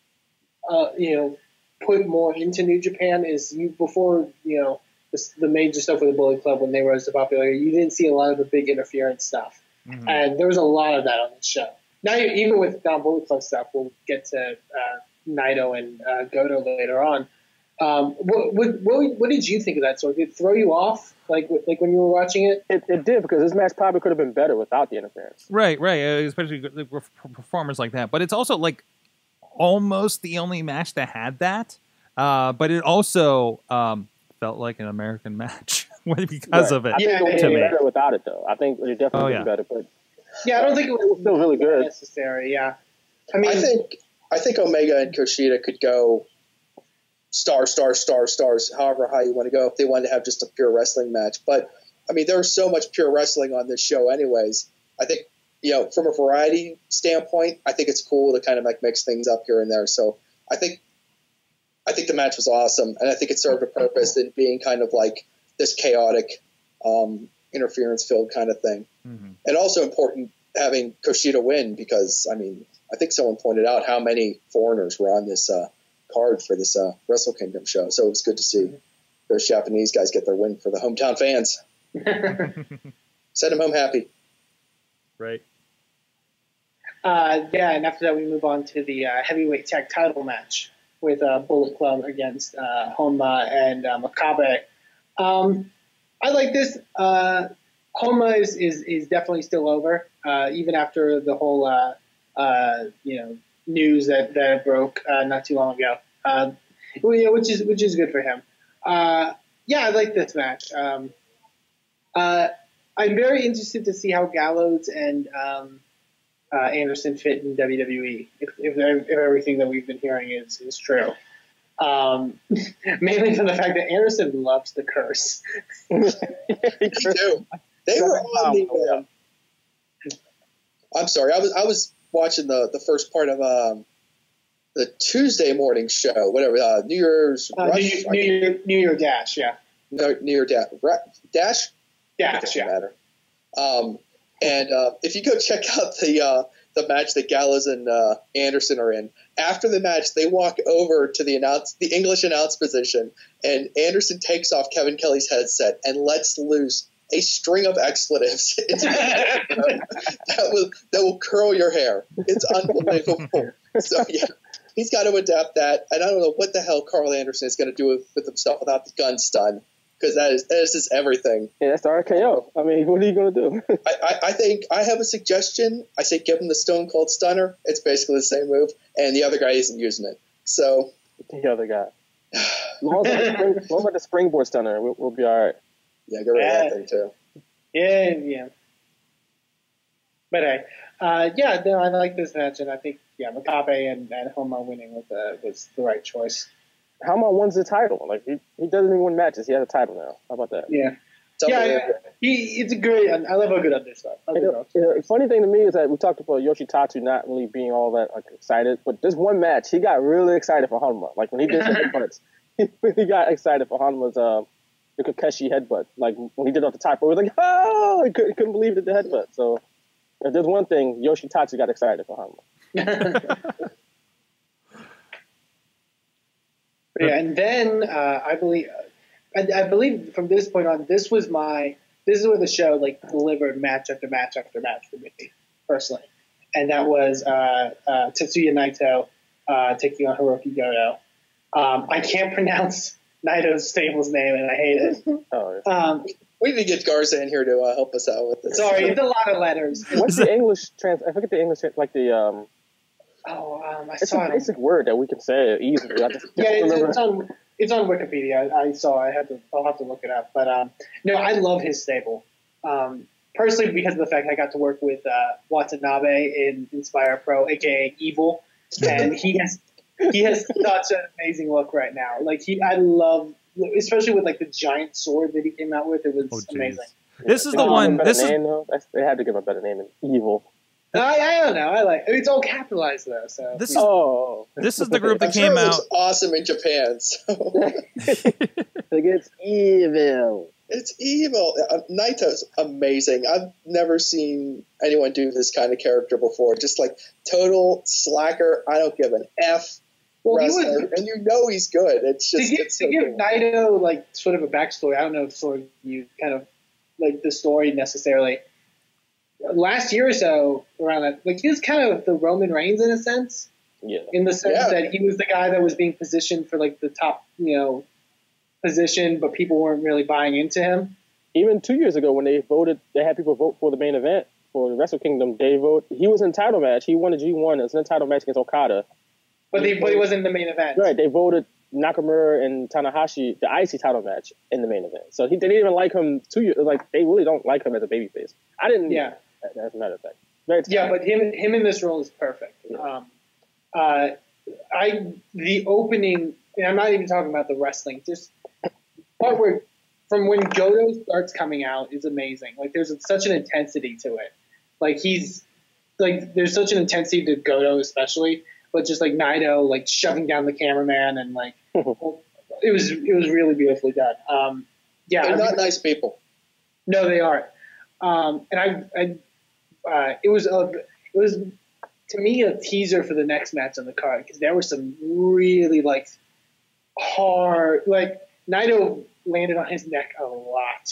put more into New Japan is before the major stuff with the Bullet Club when they rose to popularity, you didn't see a lot of the big interference stuff, and there was a lot of that on this show. Now, even with non-Bullet Club stuff, we'll get to Naito and Goto later on. What did you think of that? So did it throw you off, like when you were watching it? It did, because this match probably could have been better without the interference. Right. Especially performers like that. But it's also like almost the only match that had that. But it also felt like an American match because of it. I think it would have been better without it, though. I think it definitely would be better. But I don't think it was still really good. Necessary. Yeah. I think Omega and Kushida could go stars, however high you want to go if they wanted to have just a pure wrestling match. But, I mean, there's so much pure wrestling on this show anyways. I think, from a variety standpoint, I think it's cool to kind of like mix things up here and there. So I think the match was awesome, and I think it served a purpose in being kind of like this chaotic, interference-filled kind of thing. Mm-hmm. And also important having Kushida win because, I mean, I think someone pointed out how many foreigners were on this card for this Wrestle Kingdom show. So it was good to see those Japanese guys get their win for the hometown fans. Send them home happy. Right. And after that we move on to the heavyweight tag title match with Bullet Club against Honma and Makabe. I like this. Honma is definitely still over, even after the whole news that broke not too long ago. Which is good for him. I like this match. I'm very interested to see how Gallows and Anderson fit in WWE if everything that we've been hearing is true. Mainly from the fact that Anderson loves the curse. Me too. They were on the. I'm sorry. I was watching the first part of the Tuesday morning show, whatever. New Year's Rush. New Year Dash. Yeah. No, New Year Dash. Dash. Dash. Yeah. Matter. And if you go check out the match that Gallows and Anderson are in, after the match they walk over to the English announce position, and Anderson takes off Kevin Kelly's headset and lets loose a string of expletives that will curl your hair. It's unbelievable. So yeah, he's got to adapt that. And I don't know what the hell Carl Anderson is going to do with himself without the gun stun. Because that is just everything. Yeah, that's the RKO. I mean, what are you going to do? I think I have a suggestion. I say give him the Stone Cold Stunner. It's basically the same move, and the other guy isn't using it. So the other guy. As long as the springboard stunner, we'll be all right. Yeah, get rid of that thing too. Yeah. But hey, yeah, no, I like this match, and I think Makabe and Honma winning was the right choice. Honma wins the title. Like he doesn't even win matches. He has a title now. How about that? Yeah. It's a great. I love a good understuff. The funny thing to me is that we talked about Yoshitatsu not really being all that excited, but this one match he got really excited for Honma. Like when he did some headbutts, he really got excited for Honma's the Kokeshi headbutt. Like when he did it off the top, we were like, oh, he couldn't believe it, the headbutt. So if there's one thing, Yoshitatsu got excited for Honma. Yeah, and then I believe from this point on, this is where the show delivered match after match after match for me personally, and that was Tetsuya Naito taking on Hiroki Goto. I can't pronounce Naito's stable's name, and I hate it. We need to get Garza in here to help us out with this. Sorry, it's a lot of letters. What's the English I forget the English it's a basic word that we can say easily. It's on Wikipedia. I'll have to look it up. But no, I love his stable. Personally, because of the fact I got to work with Watanabe in Inspire Pro, aka Evil, and he has such an amazing look right now. I love, especially with the giant sword that he came out with. It was amazing. This is the one. They had to give him a better name than Evil. I don't know. It's all capitalized though. So this is the group that came out. It looks awesome in Japan. So. It's evil. It's evil. Naito's amazing. I've never seen anyone do this kind of character before. Just total slacker. I don't give an F. Wrestler, and he's good. It's just to give Naito sort of a backstory. I don't know if you kind of the story necessarily. Last year or so, around that, he was kind of the Roman Reigns in a sense. Yeah. In the sense that he was the guy that was being positioned for the top, position, but people weren't really buying into him. Even 2 years ago, when they had people vote for the main event for the Wrestle Kingdom. He was in a title match. He won a G1. It was in a title match against Okada. But he wasn't in the main event. Right. They voted Nakamura and Tanahashi, the IC title match, in the main event. So they didn't even like him 2 years. They really don't like him as a babyface. I didn't. Yeah. As a matter of fact. But him in this role is perfect. Yeah. The opening, and I'm not even talking about the wrestling, just part where from when Goto starts coming out is amazing. There's such an intensity to it. There's such an intensity to Goto especially, but just Naito shoving down the cameraman and it was really beautifully done. They're not nice people. No, they aren't. It was to me a teaser for the next match on the card because there were some really hard Naito landed on his neck a lot.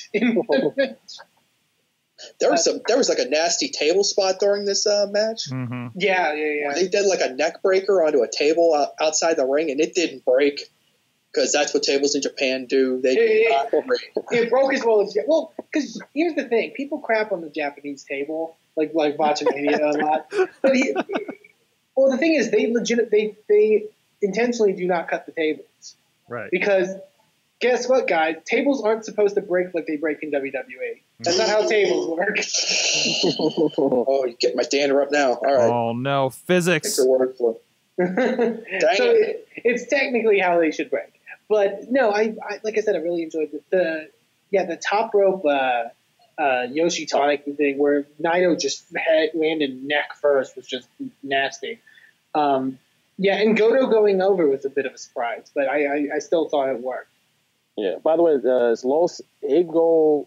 There was a nasty table spot during this match. Mm-hmm. Yeah. They did a neck breaker onto a table outside the ring, and it didn't break because that's what tables in Japan do. It broke as well as because here's the thing: people crap on the Japanese table, like Botchamania a lot. But the thing is, they intentionally do not cut the tables, right? Because guess what, guys? Tables aren't supposed to break like they break in WWE. That's not how tables work. Oh, you get my dander up now. All right. Oh no, physics. Your word for it. It's technically how they should break. But no, I like I said, I really enjoyed the top rope Yoshi tonic thing where Naito just landed neck first was just nasty. And Goto going over was a bit of a surprise, but I still thought it worked. Yeah. By the way, it's Los Ingobernables.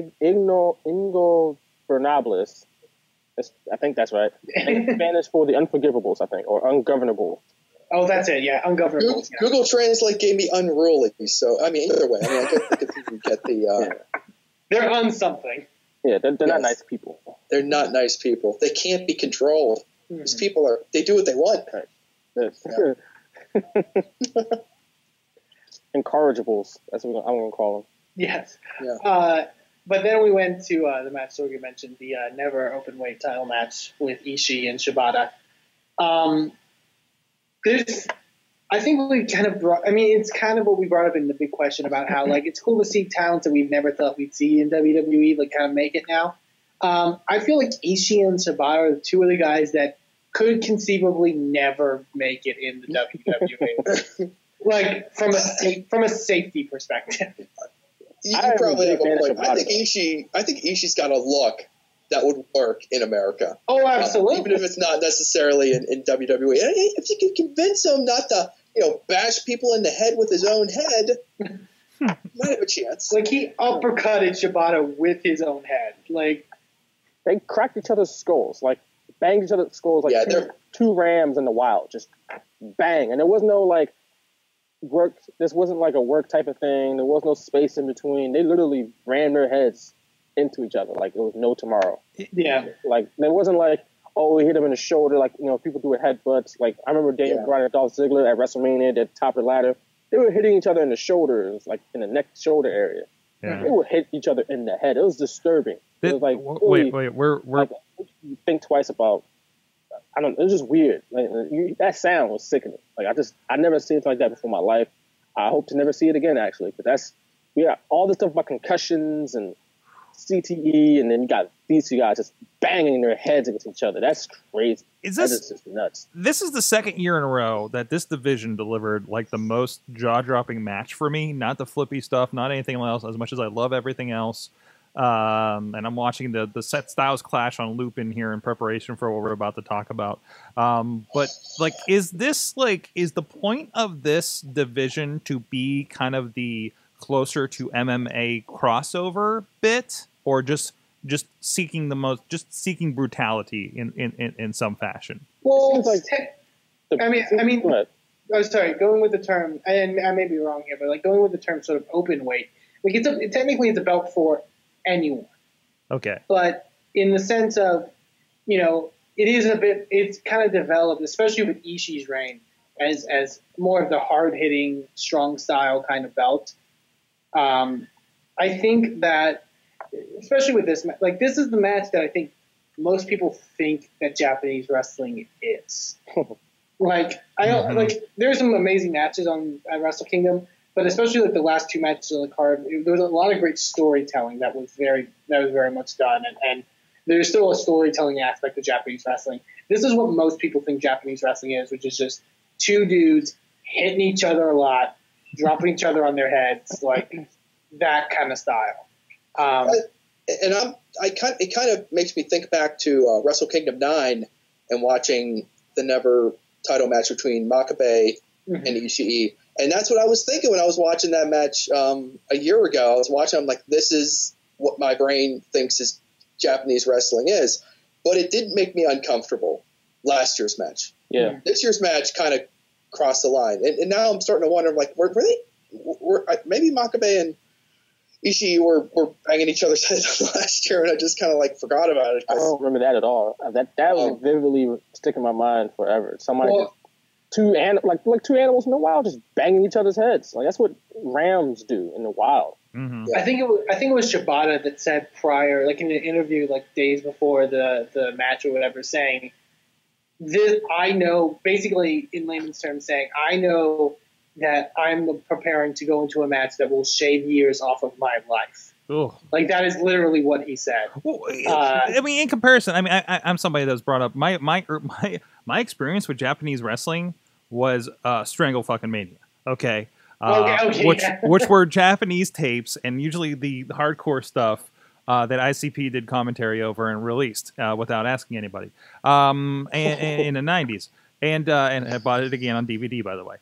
I think that's right. Spanish for the unforgivables, I think, or ungovernables. Oh, that's it. Yeah, ungovernable. Google Translate gave me unruly. So I mean, either way, I think you get the. They're on something. Yeah, they're not nice people. They're not nice people. They can't be controlled. Mm-hmm. These people they do what they want. Right. Yeah. Incorrigibles. That's what I'm going to call them. Yes. Yeah. But then we went to the match Sorgi mentioned, the never open weight title match with Ishii and Shibata. I think we kind of it's kind of what we brought up in the big question about how it's cool to see talent that we've never thought we'd see in WWE kind of make it now. I feel like Ishii and Shibata are two of the guys that could conceivably never make it in the WWE. Like from a safety perspective. You probably have a point. I think Ishii's got a look that would work in America. Oh, absolutely. Even if it's not necessarily in WWE. And if you can convince him not to, bash people in the head with his own head, might have a chance. Like he uppercutted Shibata with his own head. Like they cracked each other's skulls, like banged each other's skulls, like two rams in the wild, just bang. And there was no like work. This wasn't like a work type of thing. There was no space in between. They literally ran their heads into each other like it was no tomorrow. Yeah. Like there wasn't like, oh, we hit him in the shoulder, like people do with headbutts. Like I remember Daniel Bryan and Dolph Ziggler at WrestleMania at the top of the ladder. They were hitting each other in the shoulders, like in the neck shoulder area. Yeah. They would hit each other in the head. It was disturbing. It was like wait, we're like, you think twice about. I don't. It was just weird. Like that sound was sickening. Like I never seen something like that before in my life. I hope to never see it again. Actually, but we got all this stuff about concussions and CTE, and then you got these two guys just banging their heads against each other. That's crazy. That is just nuts. This is the second year in a row that this division delivered like the most jaw-dropping match for me. Not the flippy stuff, not anything else. As much as I love everything else, and I'm watching the Seth Styles clash on loop in here in preparation for what we're about to talk about. But like, is the point of this division to be kind of the closer to MMA crossover bit, or just seeking brutality in some fashion? Well, I mean, oh, sorry, going with the term, and I may be wrong here, but like going with the term sort of open weight, like technically it's a belt for anyone. Okay. But in the sense of, it's kind of developed, especially with Ishii's reign, as more of the hard-hitting, strong style kind of belt. I think that, especially with this, like this is the match that I think most people think that Japanese wrestling is. Like I don't like. There's some amazing matches at Wrestle Kingdom, but especially like the last two matches on the card, there was a lot of great storytelling that was very much done, and there's still a storytelling aspect of Japanese wrestling. This is what most people think Japanese wrestling is, which is just two dudes hitting each other a lot, dropping each other on their heads, like that kind of style. It kind of makes me think back to Wrestle Kingdom 9 and watching the never title match between Makabe and Ishii. And that's what I was thinking when I was watching that match a year ago. I was watching, I'm like, this is what my brain thinks is Japanese wrestling is. But it didn't make me uncomfortable last year's match. Yeah. This year's match kind of crossed the line. And now I'm starting to wonder, like, were maybe Makabe and Ishii were banging each other's heads last year, and I just kind of like forgot about it. I don't remember that at all. That will vividly stick in my mind forever. Somebody two animals in the wild just banging each other's heads. Like that's what rams do in the wild. Mm-hmm. Yeah. I think it was Shibata that said prior, like in an interview, like days before the match or whatever, saying this. I know, basically in layman's terms, saying I know that I'm preparing to go into a match that will shave years off of my life. Ugh. Like that is literally what he said. Well, I mean, in comparison, I mean, I'm somebody that's brought up my experience with Japanese wrestling was Strangle Fucking Mania. Okay. Which were Japanese tapes, and usually the hardcore stuff that ICP did commentary over and released without asking anybody in the 90s. And I bought it again on DVD, by the way.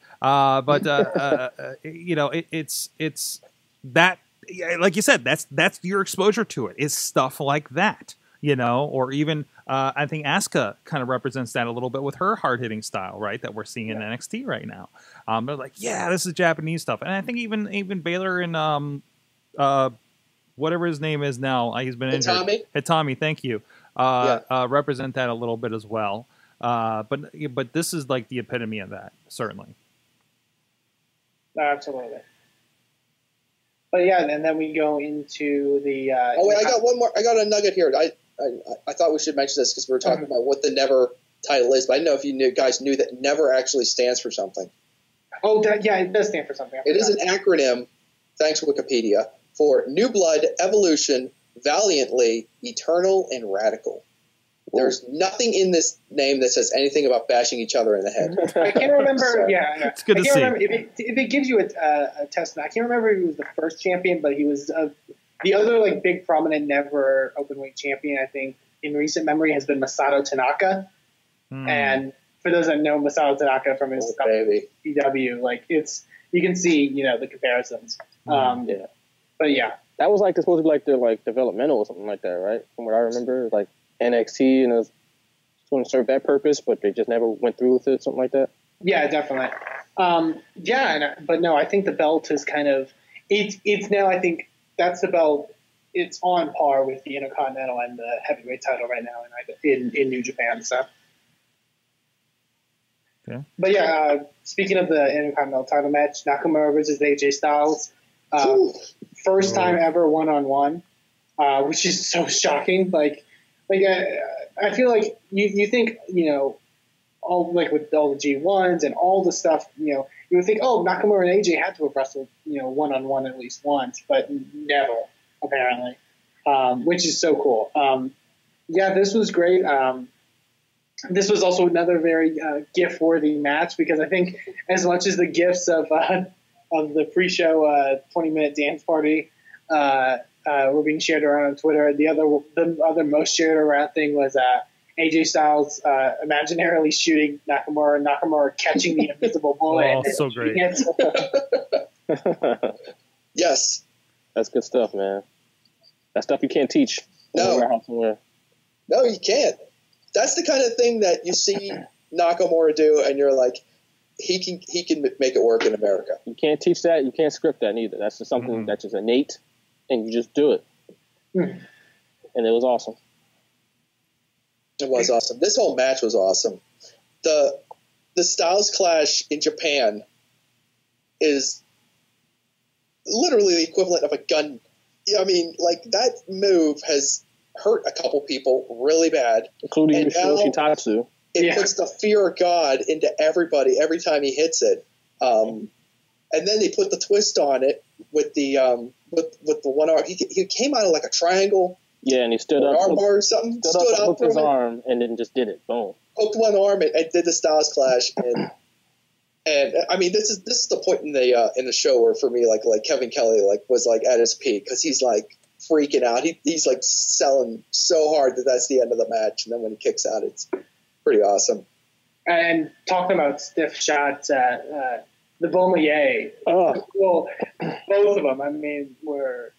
It's that, like you said, that's your exposure to it, is stuff like that, or even I think Asuka kind of represents that a little bit with her hard-hitting style, right, that we're seeing in NXT right now. They're like, yeah, this is Japanese stuff. And I think even Baylor and whatever his name is now, he's been injured. Hitami, thank you. Represent that a little bit as well. But this is like the epitome of that, certainly. Absolutely. But yeah, and then we go into the. I got one more. I got a nugget here. I thought we should mention this because we were talking about what the Never title is, but I didn't know if you guys knew that Never actually stands for something. Oh, yeah, it does stand for something. It is an acronym, thanks Wikipedia, for New Blood, Evolution, valiantly, eternal, and radical. There's nothing in this name that says anything about bashing each other in the head. I can't remember. So, Yeah, it's good to see. If it gives you a testament, I can't remember if he was the first champion, but he was the other like big prominent never openweight champion. I think in recent memory has been Masato Tanaka, and for those that know Masato Tanaka from his EW, like you can see the comparisons. Yeah, but yeah, that was like supposed to be like their like developmental or something like that, right? From what I remember, like NXT, and it was going to serve that purpose, but they just never went through with it, something like that. Yeah, definitely. But no, I think the belt is kind of it's now. I think that's the belt. It's on par with the Intercontinental and the heavyweight title right now in New Japan. So, okay. But yeah, speaking of the Intercontinental title match, Nakamura versus AJ Styles, first time ever 1-on-1, which is so shocking. I feel like you think all like with all the G1s and all the stuff, you would think, oh, Nakamura and AJ had to have wrestled, 1-on-1 at least once, but never, apparently, which is so cool. This was great. This was also another very GIF-worthy match because I think as much as the GIFs of the pre-show 20-minute dance party were being shared around on Twitter, the other most shared around thing was AJ Styles imaginarily shooting Nakamura catching the invisible bullet. Oh, so great. Yes. That's good stuff, man. That stuff you can't teach. No, you can't. That's the kind of thing that you see Nakamura do, and you're like, he can make it work in America. You can't teach that. You can't script that neither. That's just something that's just innate, and you just do it. And it was awesome. It was awesome. This whole match was awesome. The Styles Clash in Japan is literally the equivalent of a gun. I mean, like, that move has hurt a couple people really bad. Including Yoshitatsu. It puts the fear of God into everybody every time he hits it. And then they put the twist on it with the with the one arm. He came out of like a triangle. Yeah, and he stood up. Arm bar or something. Stood up, hooked his arm, and then just did it. Boom. Hooked one arm and did the Styles Clash. And I mean, this is the point in the show where for me, like Kevin Kelly was like at his peak because he's like freaking out. He's like selling so hard that's the end of the match, and then when he kicks out, it's pretty awesome. And talking about stiff shots, the Beaumont, well, both of them, I mean, were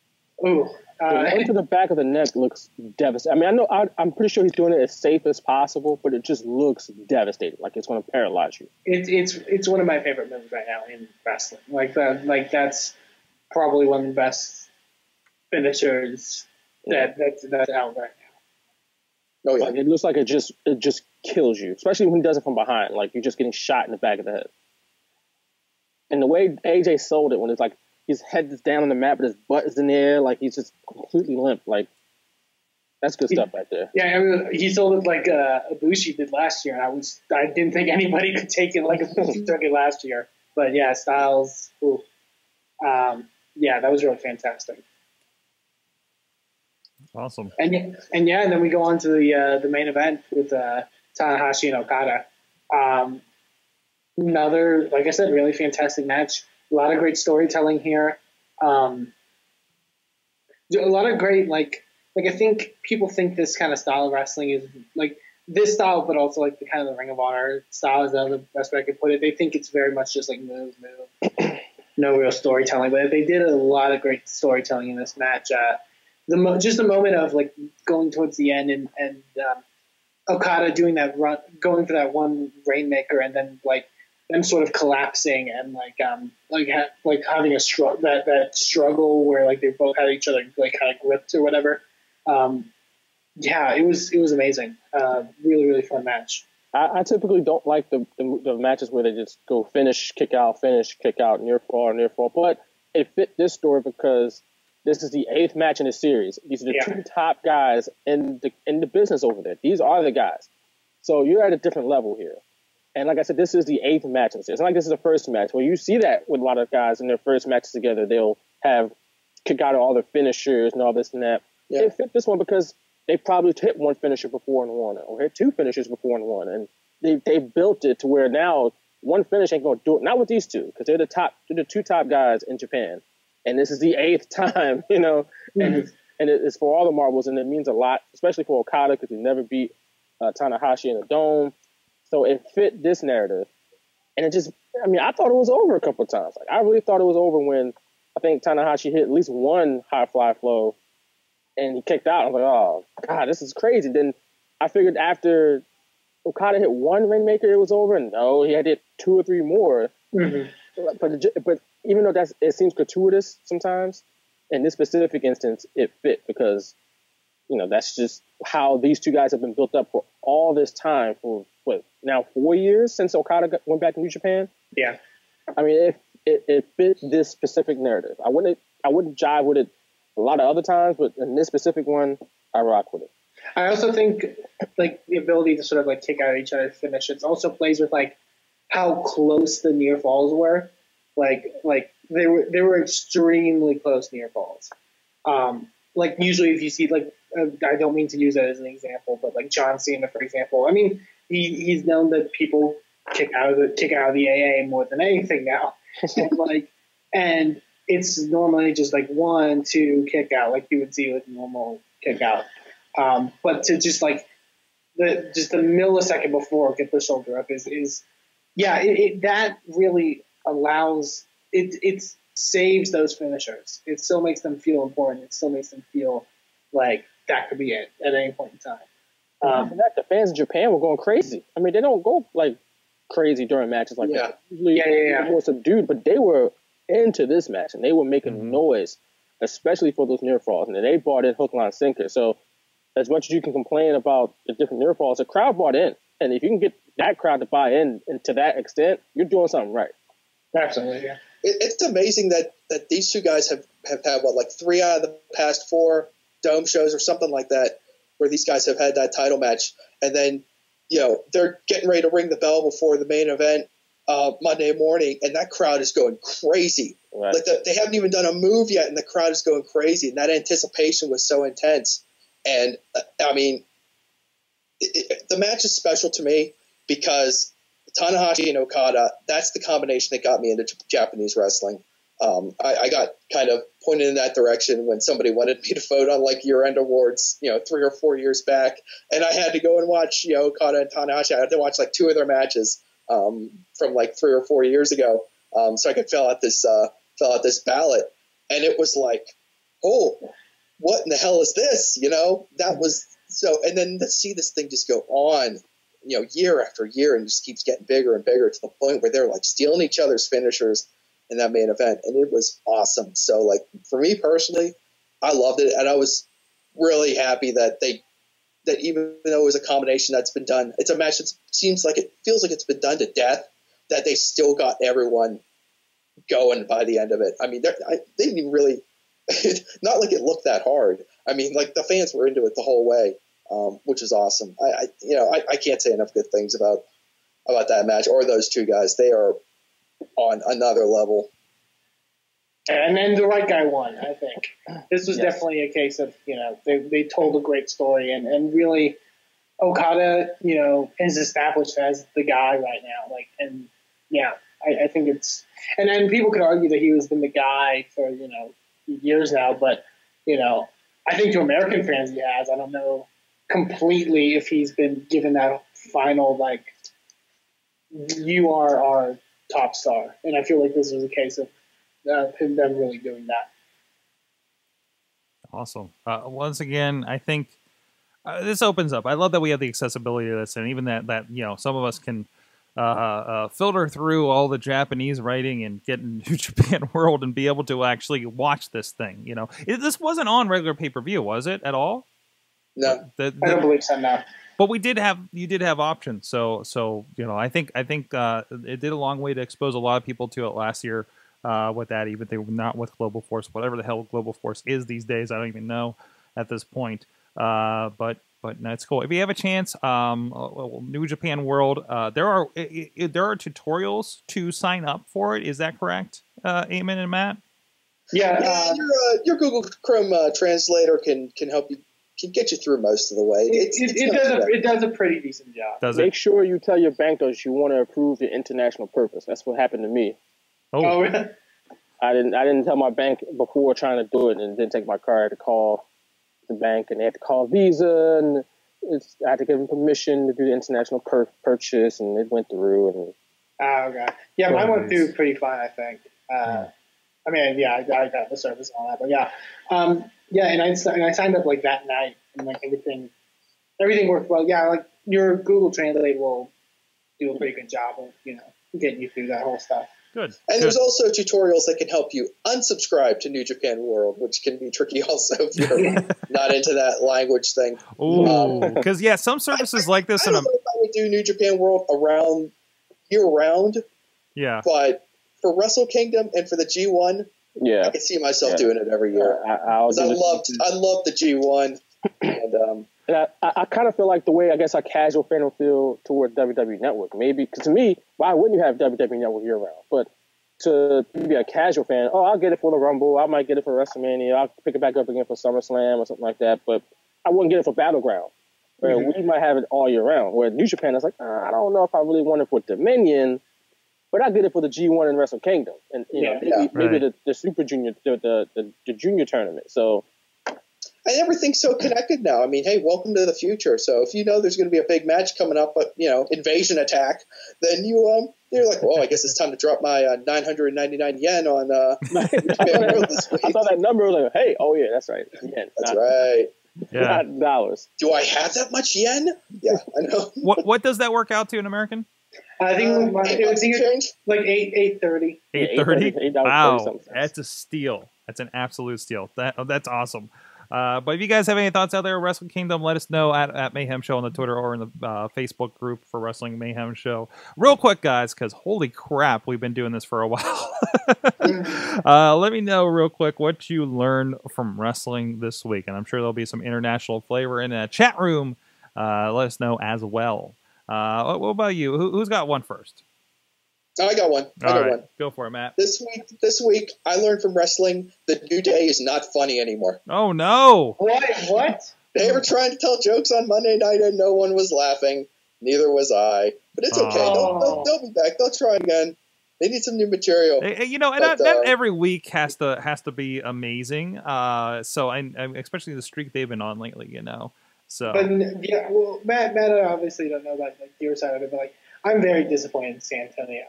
into the back of the neck looks devastating. I mean, I'm pretty sure he's doing it as safe as possible, but it just looks devastating. Like it's going to paralyze you. It's one of my favorite moves right now in wrestling. That's probably one of the best finishers that's out right now. Oh yeah, like, it looks like it just kills you, especially when he does it from behind. Like you're just getting shot in the back of the head. And the way AJ sold it when it's like his head is down on the mat, but his butt is in the air, like he's just completely limp. Like that's good stuff right there. Yeah, I mean, he sold it like Ibushi did last year, and I didn't think anybody could take it like Ibushi took it last year. But yeah, Styles, that was really fantastic. Awesome. And then we go on to the main event with Tanahashi and Okada. Another, like I said, really fantastic match. A lot of great storytelling here. A lot of great, like I think people think this kind of style of wrestling is like this style, but also like the kind of the Ring of Honor style is the other best way I could put it. They think it's very much just like move, no real storytelling. But they did a lot of great storytelling in this match. Just the moment of like going towards the end and Okada doing that run, going for that one Rainmaker, and then like them sort of collapsing and having a that struggle where like they both had each other like kind of gripped or whatever. It was amazing. Really, really fun match. I typically don't like the matches where they just go finish, kick out, near fall. But it fit this story because this is the 8th match in the series. These are the two top guys in the business over there. These are the guys. So you're at a different level here. And like I said, this is the 8th match in the series. It's not like this is the first match. When you see that with a lot of guys in their first matches together, they'll have kick out all their finishers and all this and that. Yeah. It fit this one because they probably hit one finisher before and won, or hit two finishers before and won, and they built it to where now one finish ain't gonna do it. Not with these two, because they're the two top guys in Japan, and this is the 8th time, you know, and it's for all the marbles, and it means a lot, especially for Okada because he never beat Tanahashi in a dome, so it fit this narrative, and it just, I mean, I thought it was over a couple of times. Like I really thought it was over when I think Tanahashi hit at least one high fly flow, and he kicked out. I was like, oh God, this is crazy. Then I figured after Okada hit one Rainmaker, it was over. No, he had hit 2 or 3 more. But even though it seems gratuitous sometimes, in this specific instance, it fit because, you know, that's just how these two guys have been built up for all this time for now 4 years since Okada went back to New Japan. Yeah, I mean, it fit this specific narrative. I wouldn't jive with it a lot of other times, but in this specific one, I rock with it. I also think like the ability to sort of like kick out each other's finishes also plays with like how close the near falls were. Like they were extremely close near falls. Like usually if you see like I don't mean to use that as an example, but like John Cena, for example. I mean he's known that people kick out of the AA more than anything now, and it's normally just like 1, 2 kick out, like you would see with normal kick out. But to just like the millisecond before get the shoulder up is that really allows it saves those finishers. It still makes them feel important. It still makes them feel like that could be it at any point in time. The fans in Japan were going crazy. I mean, they don't go like crazy during matches like that. Usually they're more subdued, but they were into this match and they were making noise, especially for those near falls. And they bought in hook, line, sinker. So as much as you can complain about the different near falls, the crowd bought in. And if you can get that crowd to buy in and to that extent, you're doing something right. Absolutely, yeah. It's amazing that these two guys have had, what, like 3 out of the past 4 dome shows or something like that, where these guys have had that title match. And then, you know, they're getting ready to ring the bell before the main event Monday morning, and that crowd is going crazy. Right. Like they haven't even done a move yet, and the crowd is going crazy. And that anticipation was so intense. And, I mean, the match is special to me because Tanahashi and Okada, that's the combination that got me into Japanese wrestling. I got kind of pointed in that direction when somebody wanted me to vote on like year-end awards, 3 or 4 years back, and I had to go and watch, Okada and Tanahashi. I had to watch like 2 of their matches from like 3 or 4 years ago, so I could fill out this ballot, and it was like, oh, what in the hell is this? That was so, and then to see this thing just go on, year after year, and just keeps getting bigger and bigger to the point where they're like stealing each other's finishers in that main event, and it was awesome. So, like, for me personally, I loved it, and I was really happy that even though it was a combination that's been done, it's a match that feels like it's been done to death, that they still got everyone going by the end of it. I mean, they didn't even really, not like it looked that hard. I mean, like, the fans were into it the whole way, which is awesome. I can't say enough good things about that match or those two guys. They are on another level. And then the right guy won, I think. This was definitely a case of, they told a great story, and really Okada, is established as the guy right now. Like, and yeah, I think it's, and then people could argue that he has been the guy for, years now, but, I think to American fans he has. I don't know completely if he's been given that final, like, you are our top star. And I feel like this was a case of them really doing that. Awesome. Once again, I think this opens up. I love that we have the accessibility to this, and even that some of us can filter through all the Japanese writing and get in New Japan World and be able to actually watch this thing. This wasn't on regular pay-per-view, was it at all? No, I don't believe so. No. But you did have options. So I think it did a long way to expose a lot of people to it last year with that, even if they were not with Global Force, whatever the hell Global Force is these days. I don't even know at this point. But no, it's cool. If you have a chance, New Japan World, there are tutorials to sign up for it. Is that correct, Eamon and Matt? Yeah, your Google Chrome translator can help you, can get you through most of the way. It does a pretty decent job. Make sure you tell your bank that you want to approve the international purpose. That's what happened to me. Oh, really? I didn't tell my bank before trying to do it, and it didn't take my card. I had to call the bank, and they had to call Visa, and I had to give them permission to do the international purchase, and it went through. And oh god, yeah, mine went through pretty fine, I think. I mean, yeah, I got the service and all that, but yeah, and I signed up like that night, and like everything worked well. Yeah, like your Google Translate will do a pretty good job of getting you through that whole stuff. Good. And there's also tutorials that can help you unsubscribe to New Japan World, which can be tricky also if you're not into that language thing. Because some services like this. I don't know if I would do New Japan World year round. Yeah. But for Wrestle Kingdom and for the G1, I can see myself doing it every year. I loved the G1, and I kind of feel like the way I guess a casual fan will feel toward WWE Network. Maybe because to me, why wouldn't you have WWE Network year round? But to be a casual fan, I'll get it for the Rumble. I might get it for WrestleMania. I'll pick it back up again for SummerSlam or something like that. But I wouldn't get it for Battleground. Where we might have it all year round. Where New Japan is like, I don't know if I really want it for Dominion, but I get it for the G1 and Wrestle Kingdom, and maybe the Super Junior, the Junior tournament. So. And everything's so connected now. I mean, hey, welcome to the future. So if you know there's going to be a big match coming up, invasion attack, then you're like, well, I guess it's time to drop my 999 yen on World this week. I saw that number. I was like, hey, oh yeah, that's right. Yen. That's right. Yeah. Not dollars. Do I have that much yen? Yeah, I know. What does that work out to in American? I think it was like $8.30. $8.30. Wow, that's a steal. That's an absolute steal. That's awesome. But if you guys have any thoughts out there, Wrestle Kingdom, let us know at Mayhem Show on the Twitter or in the Facebook group for Wrestling Mayhem Show. Real quick, guys, because holy crap, we've been doing this for a while. Let me know real quick what you learned from wrestling this week. And I'm sure there'll be some international flavor in the chat room. Let us know as well. What about you? Who's got one first? I got one. I got one. Go for it, Matt. This week, I learned from wrestling that New Day is not funny anymore. Oh, no. What? They were trying to tell jokes on Monday night and no one was laughing. Neither was I. But it's okay. They'll be back. They'll try again. They need some new material. Not every week has to be amazing. So I especially the streak they've been on lately, So. But Matt, I obviously don't know about your side of it, but I'm very disappointed in San Antonio.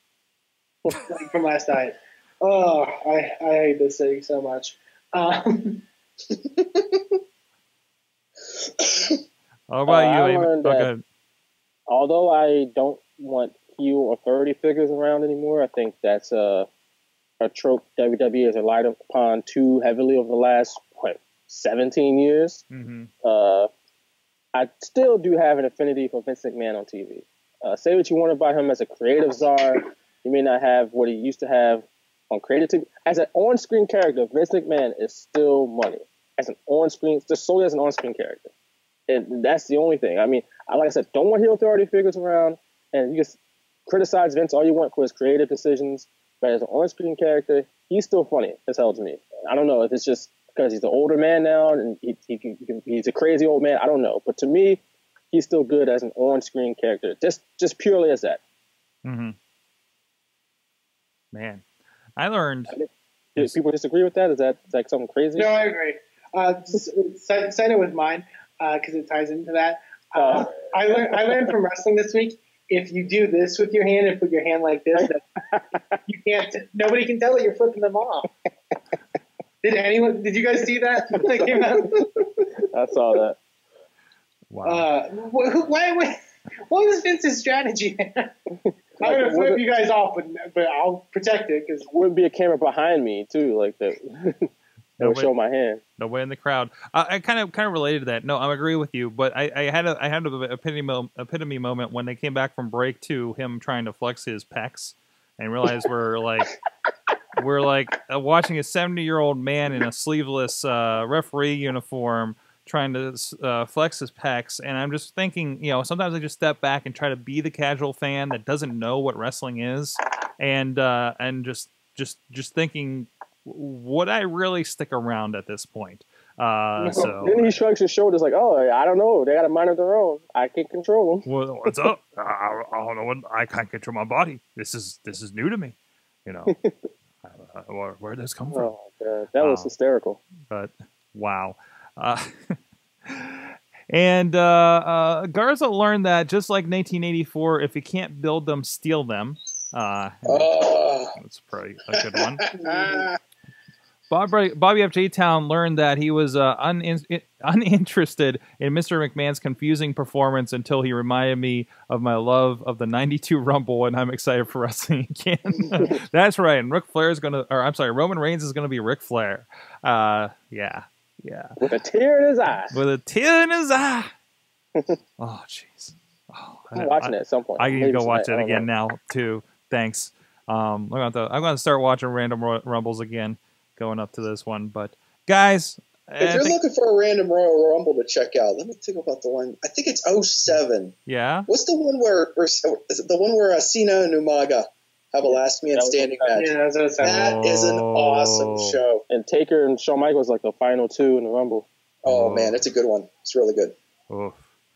From last night. Oh, I hate this city so much. How about you, Amy? Although I don't want heel authority figures around anymore, I think that's a trope WWE has relied upon too heavily over the last 17 years. Mm-hmm. I still do have an affinity for Vince McMahon on TV. Say what you want about him as a creative czar. He may not have what he used to have on creative TV. As an on-screen character, Vince McMahon is still money. As an on-screen, just solely as an on-screen character. And that's the only thing. I mean, like I said, don't want heel authority figures around, and you just criticize Vince all you want for his creative decisions, but as an on-screen character, he's still funny as hell to me. I don't know if it's just because he's an older man now, and he's a crazy old man. I don't know. But to me, he's still good as an on-screen character, just purely as that. Mm-hmm. Man, I learned. Do people disagree with that? Is that like something crazy? No, I agree. Sign it with mine because it ties into that. I learned from wrestling this week. If you do this with your hand and put your hand like this, you can't. Nobody can tell that you're flipping them off. Did you guys see that? That came out? I saw that. Wow. What was Vince's strategy? I'm gonna flip you guys off, but I'll protect it because wouldn't be a camera behind me too, like that. That would show my hand. No way in the crowd. I kind of related to that. No, I agree with you, but I had an epitome moment when they came back from break to him trying to flex his pecs and realized we're watching a 70-year-old man in a sleeveless referee uniform trying to flex his pecs, and I'm just thinking, sometimes I just step back and try to be the casual fan that doesn't know what wrestling is, and just thinking, would I really stick around at this point? So then he shrugs his shoulders like, "Oh, I don't know. They got a mind of their own. I can't control them." Well, what's up? I don't know. I can't control my body. This is new to me. You know, where did this come from? Oh, God. That was hysterical. But wow. And Garza learned that just like 1984, if you can't build them, steal them. That's probably a good one. Bobby F. J-Town learned that he was uninterested in Mr. McMahon's confusing performance until he reminded me of my love of the '92 Rumble, and I'm excited for wrestling again. That's right. And Roman Reigns is gonna be Ric Flair. Yeah. With a tear in his eye. With a tear in his eye. Oh, jeez. I'm watching it at some point. I need to go watch it again now too. Thanks. I'm gonna start watching Random Rumbles again, going up to this one. But guys, if you're looking for a random Royal Rumble to check out, let me think about the one. I think it's 07. Yeah. What's the one where is it the one where Cena and Umaga have a last man standing match? Yeah, that is an awesome show. And Taker and Shawn Michaels like the final two in the Rumble. Oh man, it's a good one. It's really good. Oof.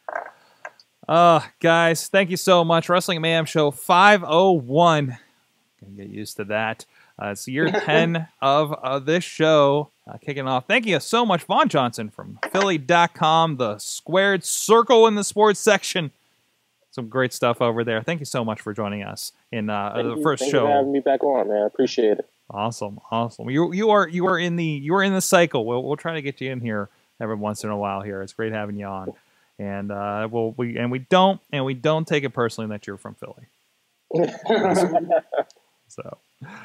Guys, thank you so much. Wrestling Mayhem Show 501. Gonna get used to that. It's year 10 of this show kicking off. Thank you so much, Vaughn Johnson from Philly.com, the squared circle in the sports section. Some great stuff over there. Thank you so much for joining us in the first show. Thank you for having me back on, man. I appreciate it. Awesome. You are in the cycle. We'll try to get you in here every once in a while here. It's great having you on. And we don't take it personally that you're from Philly. So,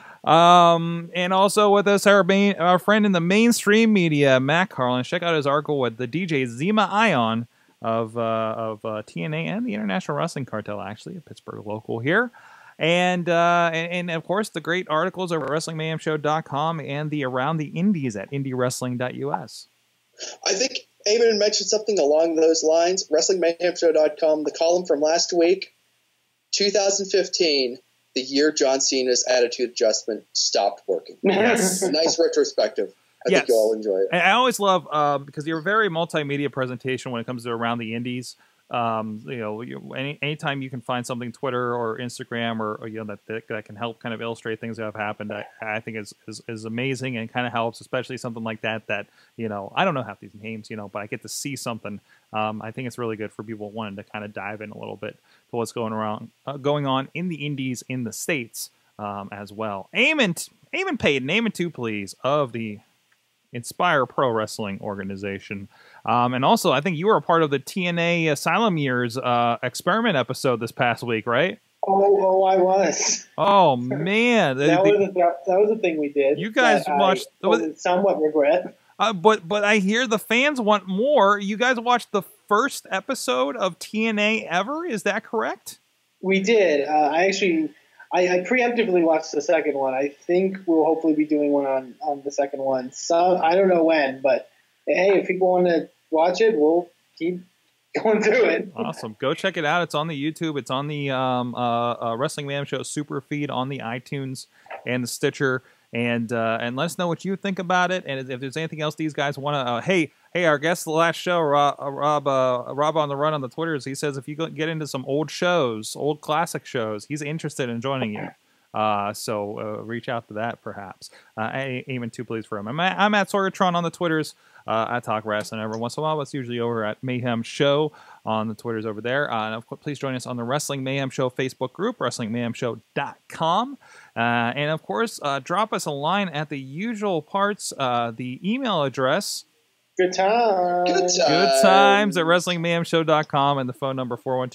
and also with us, our friend in the mainstream media, Matt Carlins. Check out his article with the DJ Zema Ion of TNA and the International Wrestling Cartel, actually, a Pittsburgh local here. And of course, the great articles over at WrestlingMayhemShow.com and the Around the Indies at IndieWrestling.us. I think Eamon mentioned something along those lines. WrestlingMayhemShow.com, the column from last week, 2015, the year John Cena's attitude adjustment stopped working. Yes. Nice retrospective. I think you'll all enjoy it. And I always love, because you're a very multimedia presentation when it comes to Around the Indies. Anytime you can find something, Twitter or Instagram or that can help kind of illustrate things that have happened, I think is amazing and kind of helps, especially something like that I don't know half these names, but I get to see something. I think it's really good for people wanting to kind of dive in a little bit to what's going on in the indies in the States as well. Eamon Payton, Eamon 2, please, of the Inspire Pro Wrestling organization. And also, I think you were a part of the TNA Asylum Years experiment episode this past week, right? Oh, I was. Oh, man. that was a thing we did. You guys watched... somewhat regret. But I hear the fans want more. You guys watched the first episode of TNA ever? Is that correct? We did. I preemptively watched the second one. I think we'll hopefully be doing one on the second one. I don't know when, but hey, if people want to watch it, we'll keep going through it. Awesome. Go check it out. It's on the YouTube. It's on the Wrestling Mayhem Show super feed on the iTunes and the Stitcher. And let us know what you think about it. And if there's anything else these guys want to... Hey, our guest the last show, Rob on the Run on the Twitters, he says if you get into some old classic shows, he's interested in joining you. So reach out to that, perhaps. Eamon 2, please, for him. I'm at Sorgatron on the Twitters. I talk wrestling every once in a while. It's usually over at Mayhem Show on the Twitters over there. And of course, please join us on the Wrestling Mayhem Show Facebook group, WrestlingMayhemShow.com. And of course, drop us a line at the usual parts. The email address... Good times at WrestlingMayhemShow.com, and the phone number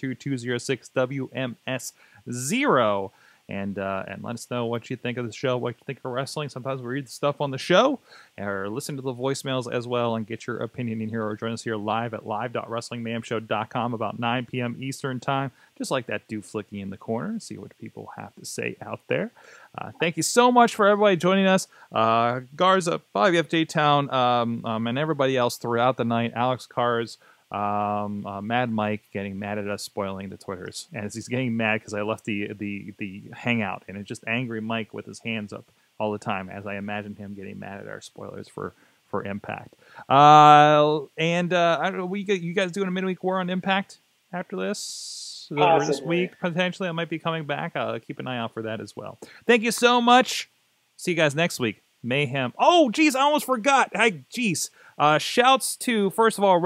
412-206-WMS0. And let us know what you think of the show, what you think of wrestling. Sometimes we read the stuff on the show or listen to the voicemails as well and get your opinion in here, or join us here live at live.wrestlingmayhemshow.com about 9 p.m. Eastern time. Just like that do flicky in the corner and see what people have to say out there. Thank you so much for everybody joining us. Garza, Bobby F. J-Town, and everybody else throughout the night. Alex Cars, Mad Mike getting mad at us spoiling the Twitters. And he's getting mad because I left the hangout, and it's just angry Mike with his hands up all the time, as I imagine him getting mad at our spoilers for Impact. I don't know, you guys doing a midweek war on Impact after this? Or this week, potentially. I might be coming back. Keep an eye out for that as well. Thank you so much. See you guys next week. Mayhem. Oh, geez, I almost forgot. Shouts to, first of all,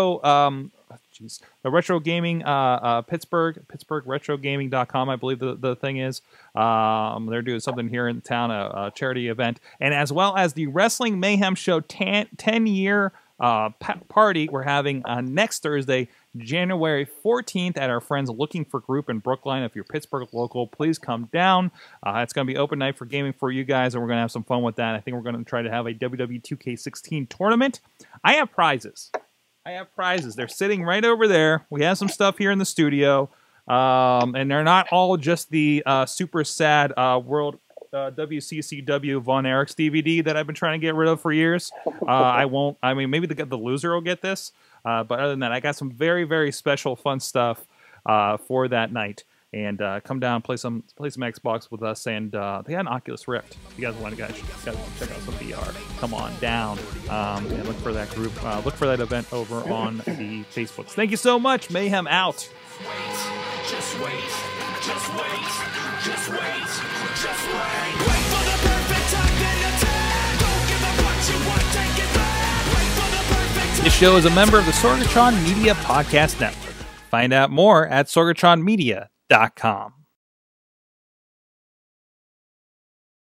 the Retro Gaming, Pittsburgh retrogaming.com, I believe the thing is. They're doing something here in town, a charity event. And as well as the Wrestling Mayhem Show 10-year party we're having next Thursday, January 14th at our friends Looking for Group in Brookline. If you're Pittsburgh local, please come down. It's going to be open night for gaming for you guys, and we're going to have some fun with that. I think we're going to try to have a WWE 2K16 tournament. I have prizes. They're sitting right over there. We have some stuff here in the studio, and they're not all just the super sad World WCCW Von Erichs DVD that I've been trying to get rid of for years. Maybe the loser will get this, but other than that, I got some very, very special fun stuff for that night. And come down, play some Xbox with us, and they got an Oculus Rift. If you guys want to check out some VR, come on down and look for that group. Look for that event over on the Facebooks. Thank you so much. Mayhem out. Just wait. Wait for the perfect time, then attack. Don't give up what you want, take it back. Wait for the perfect time. This show is a member of the Sorgatron Media Podcast Network. Find out more at sorgatronmedia.com.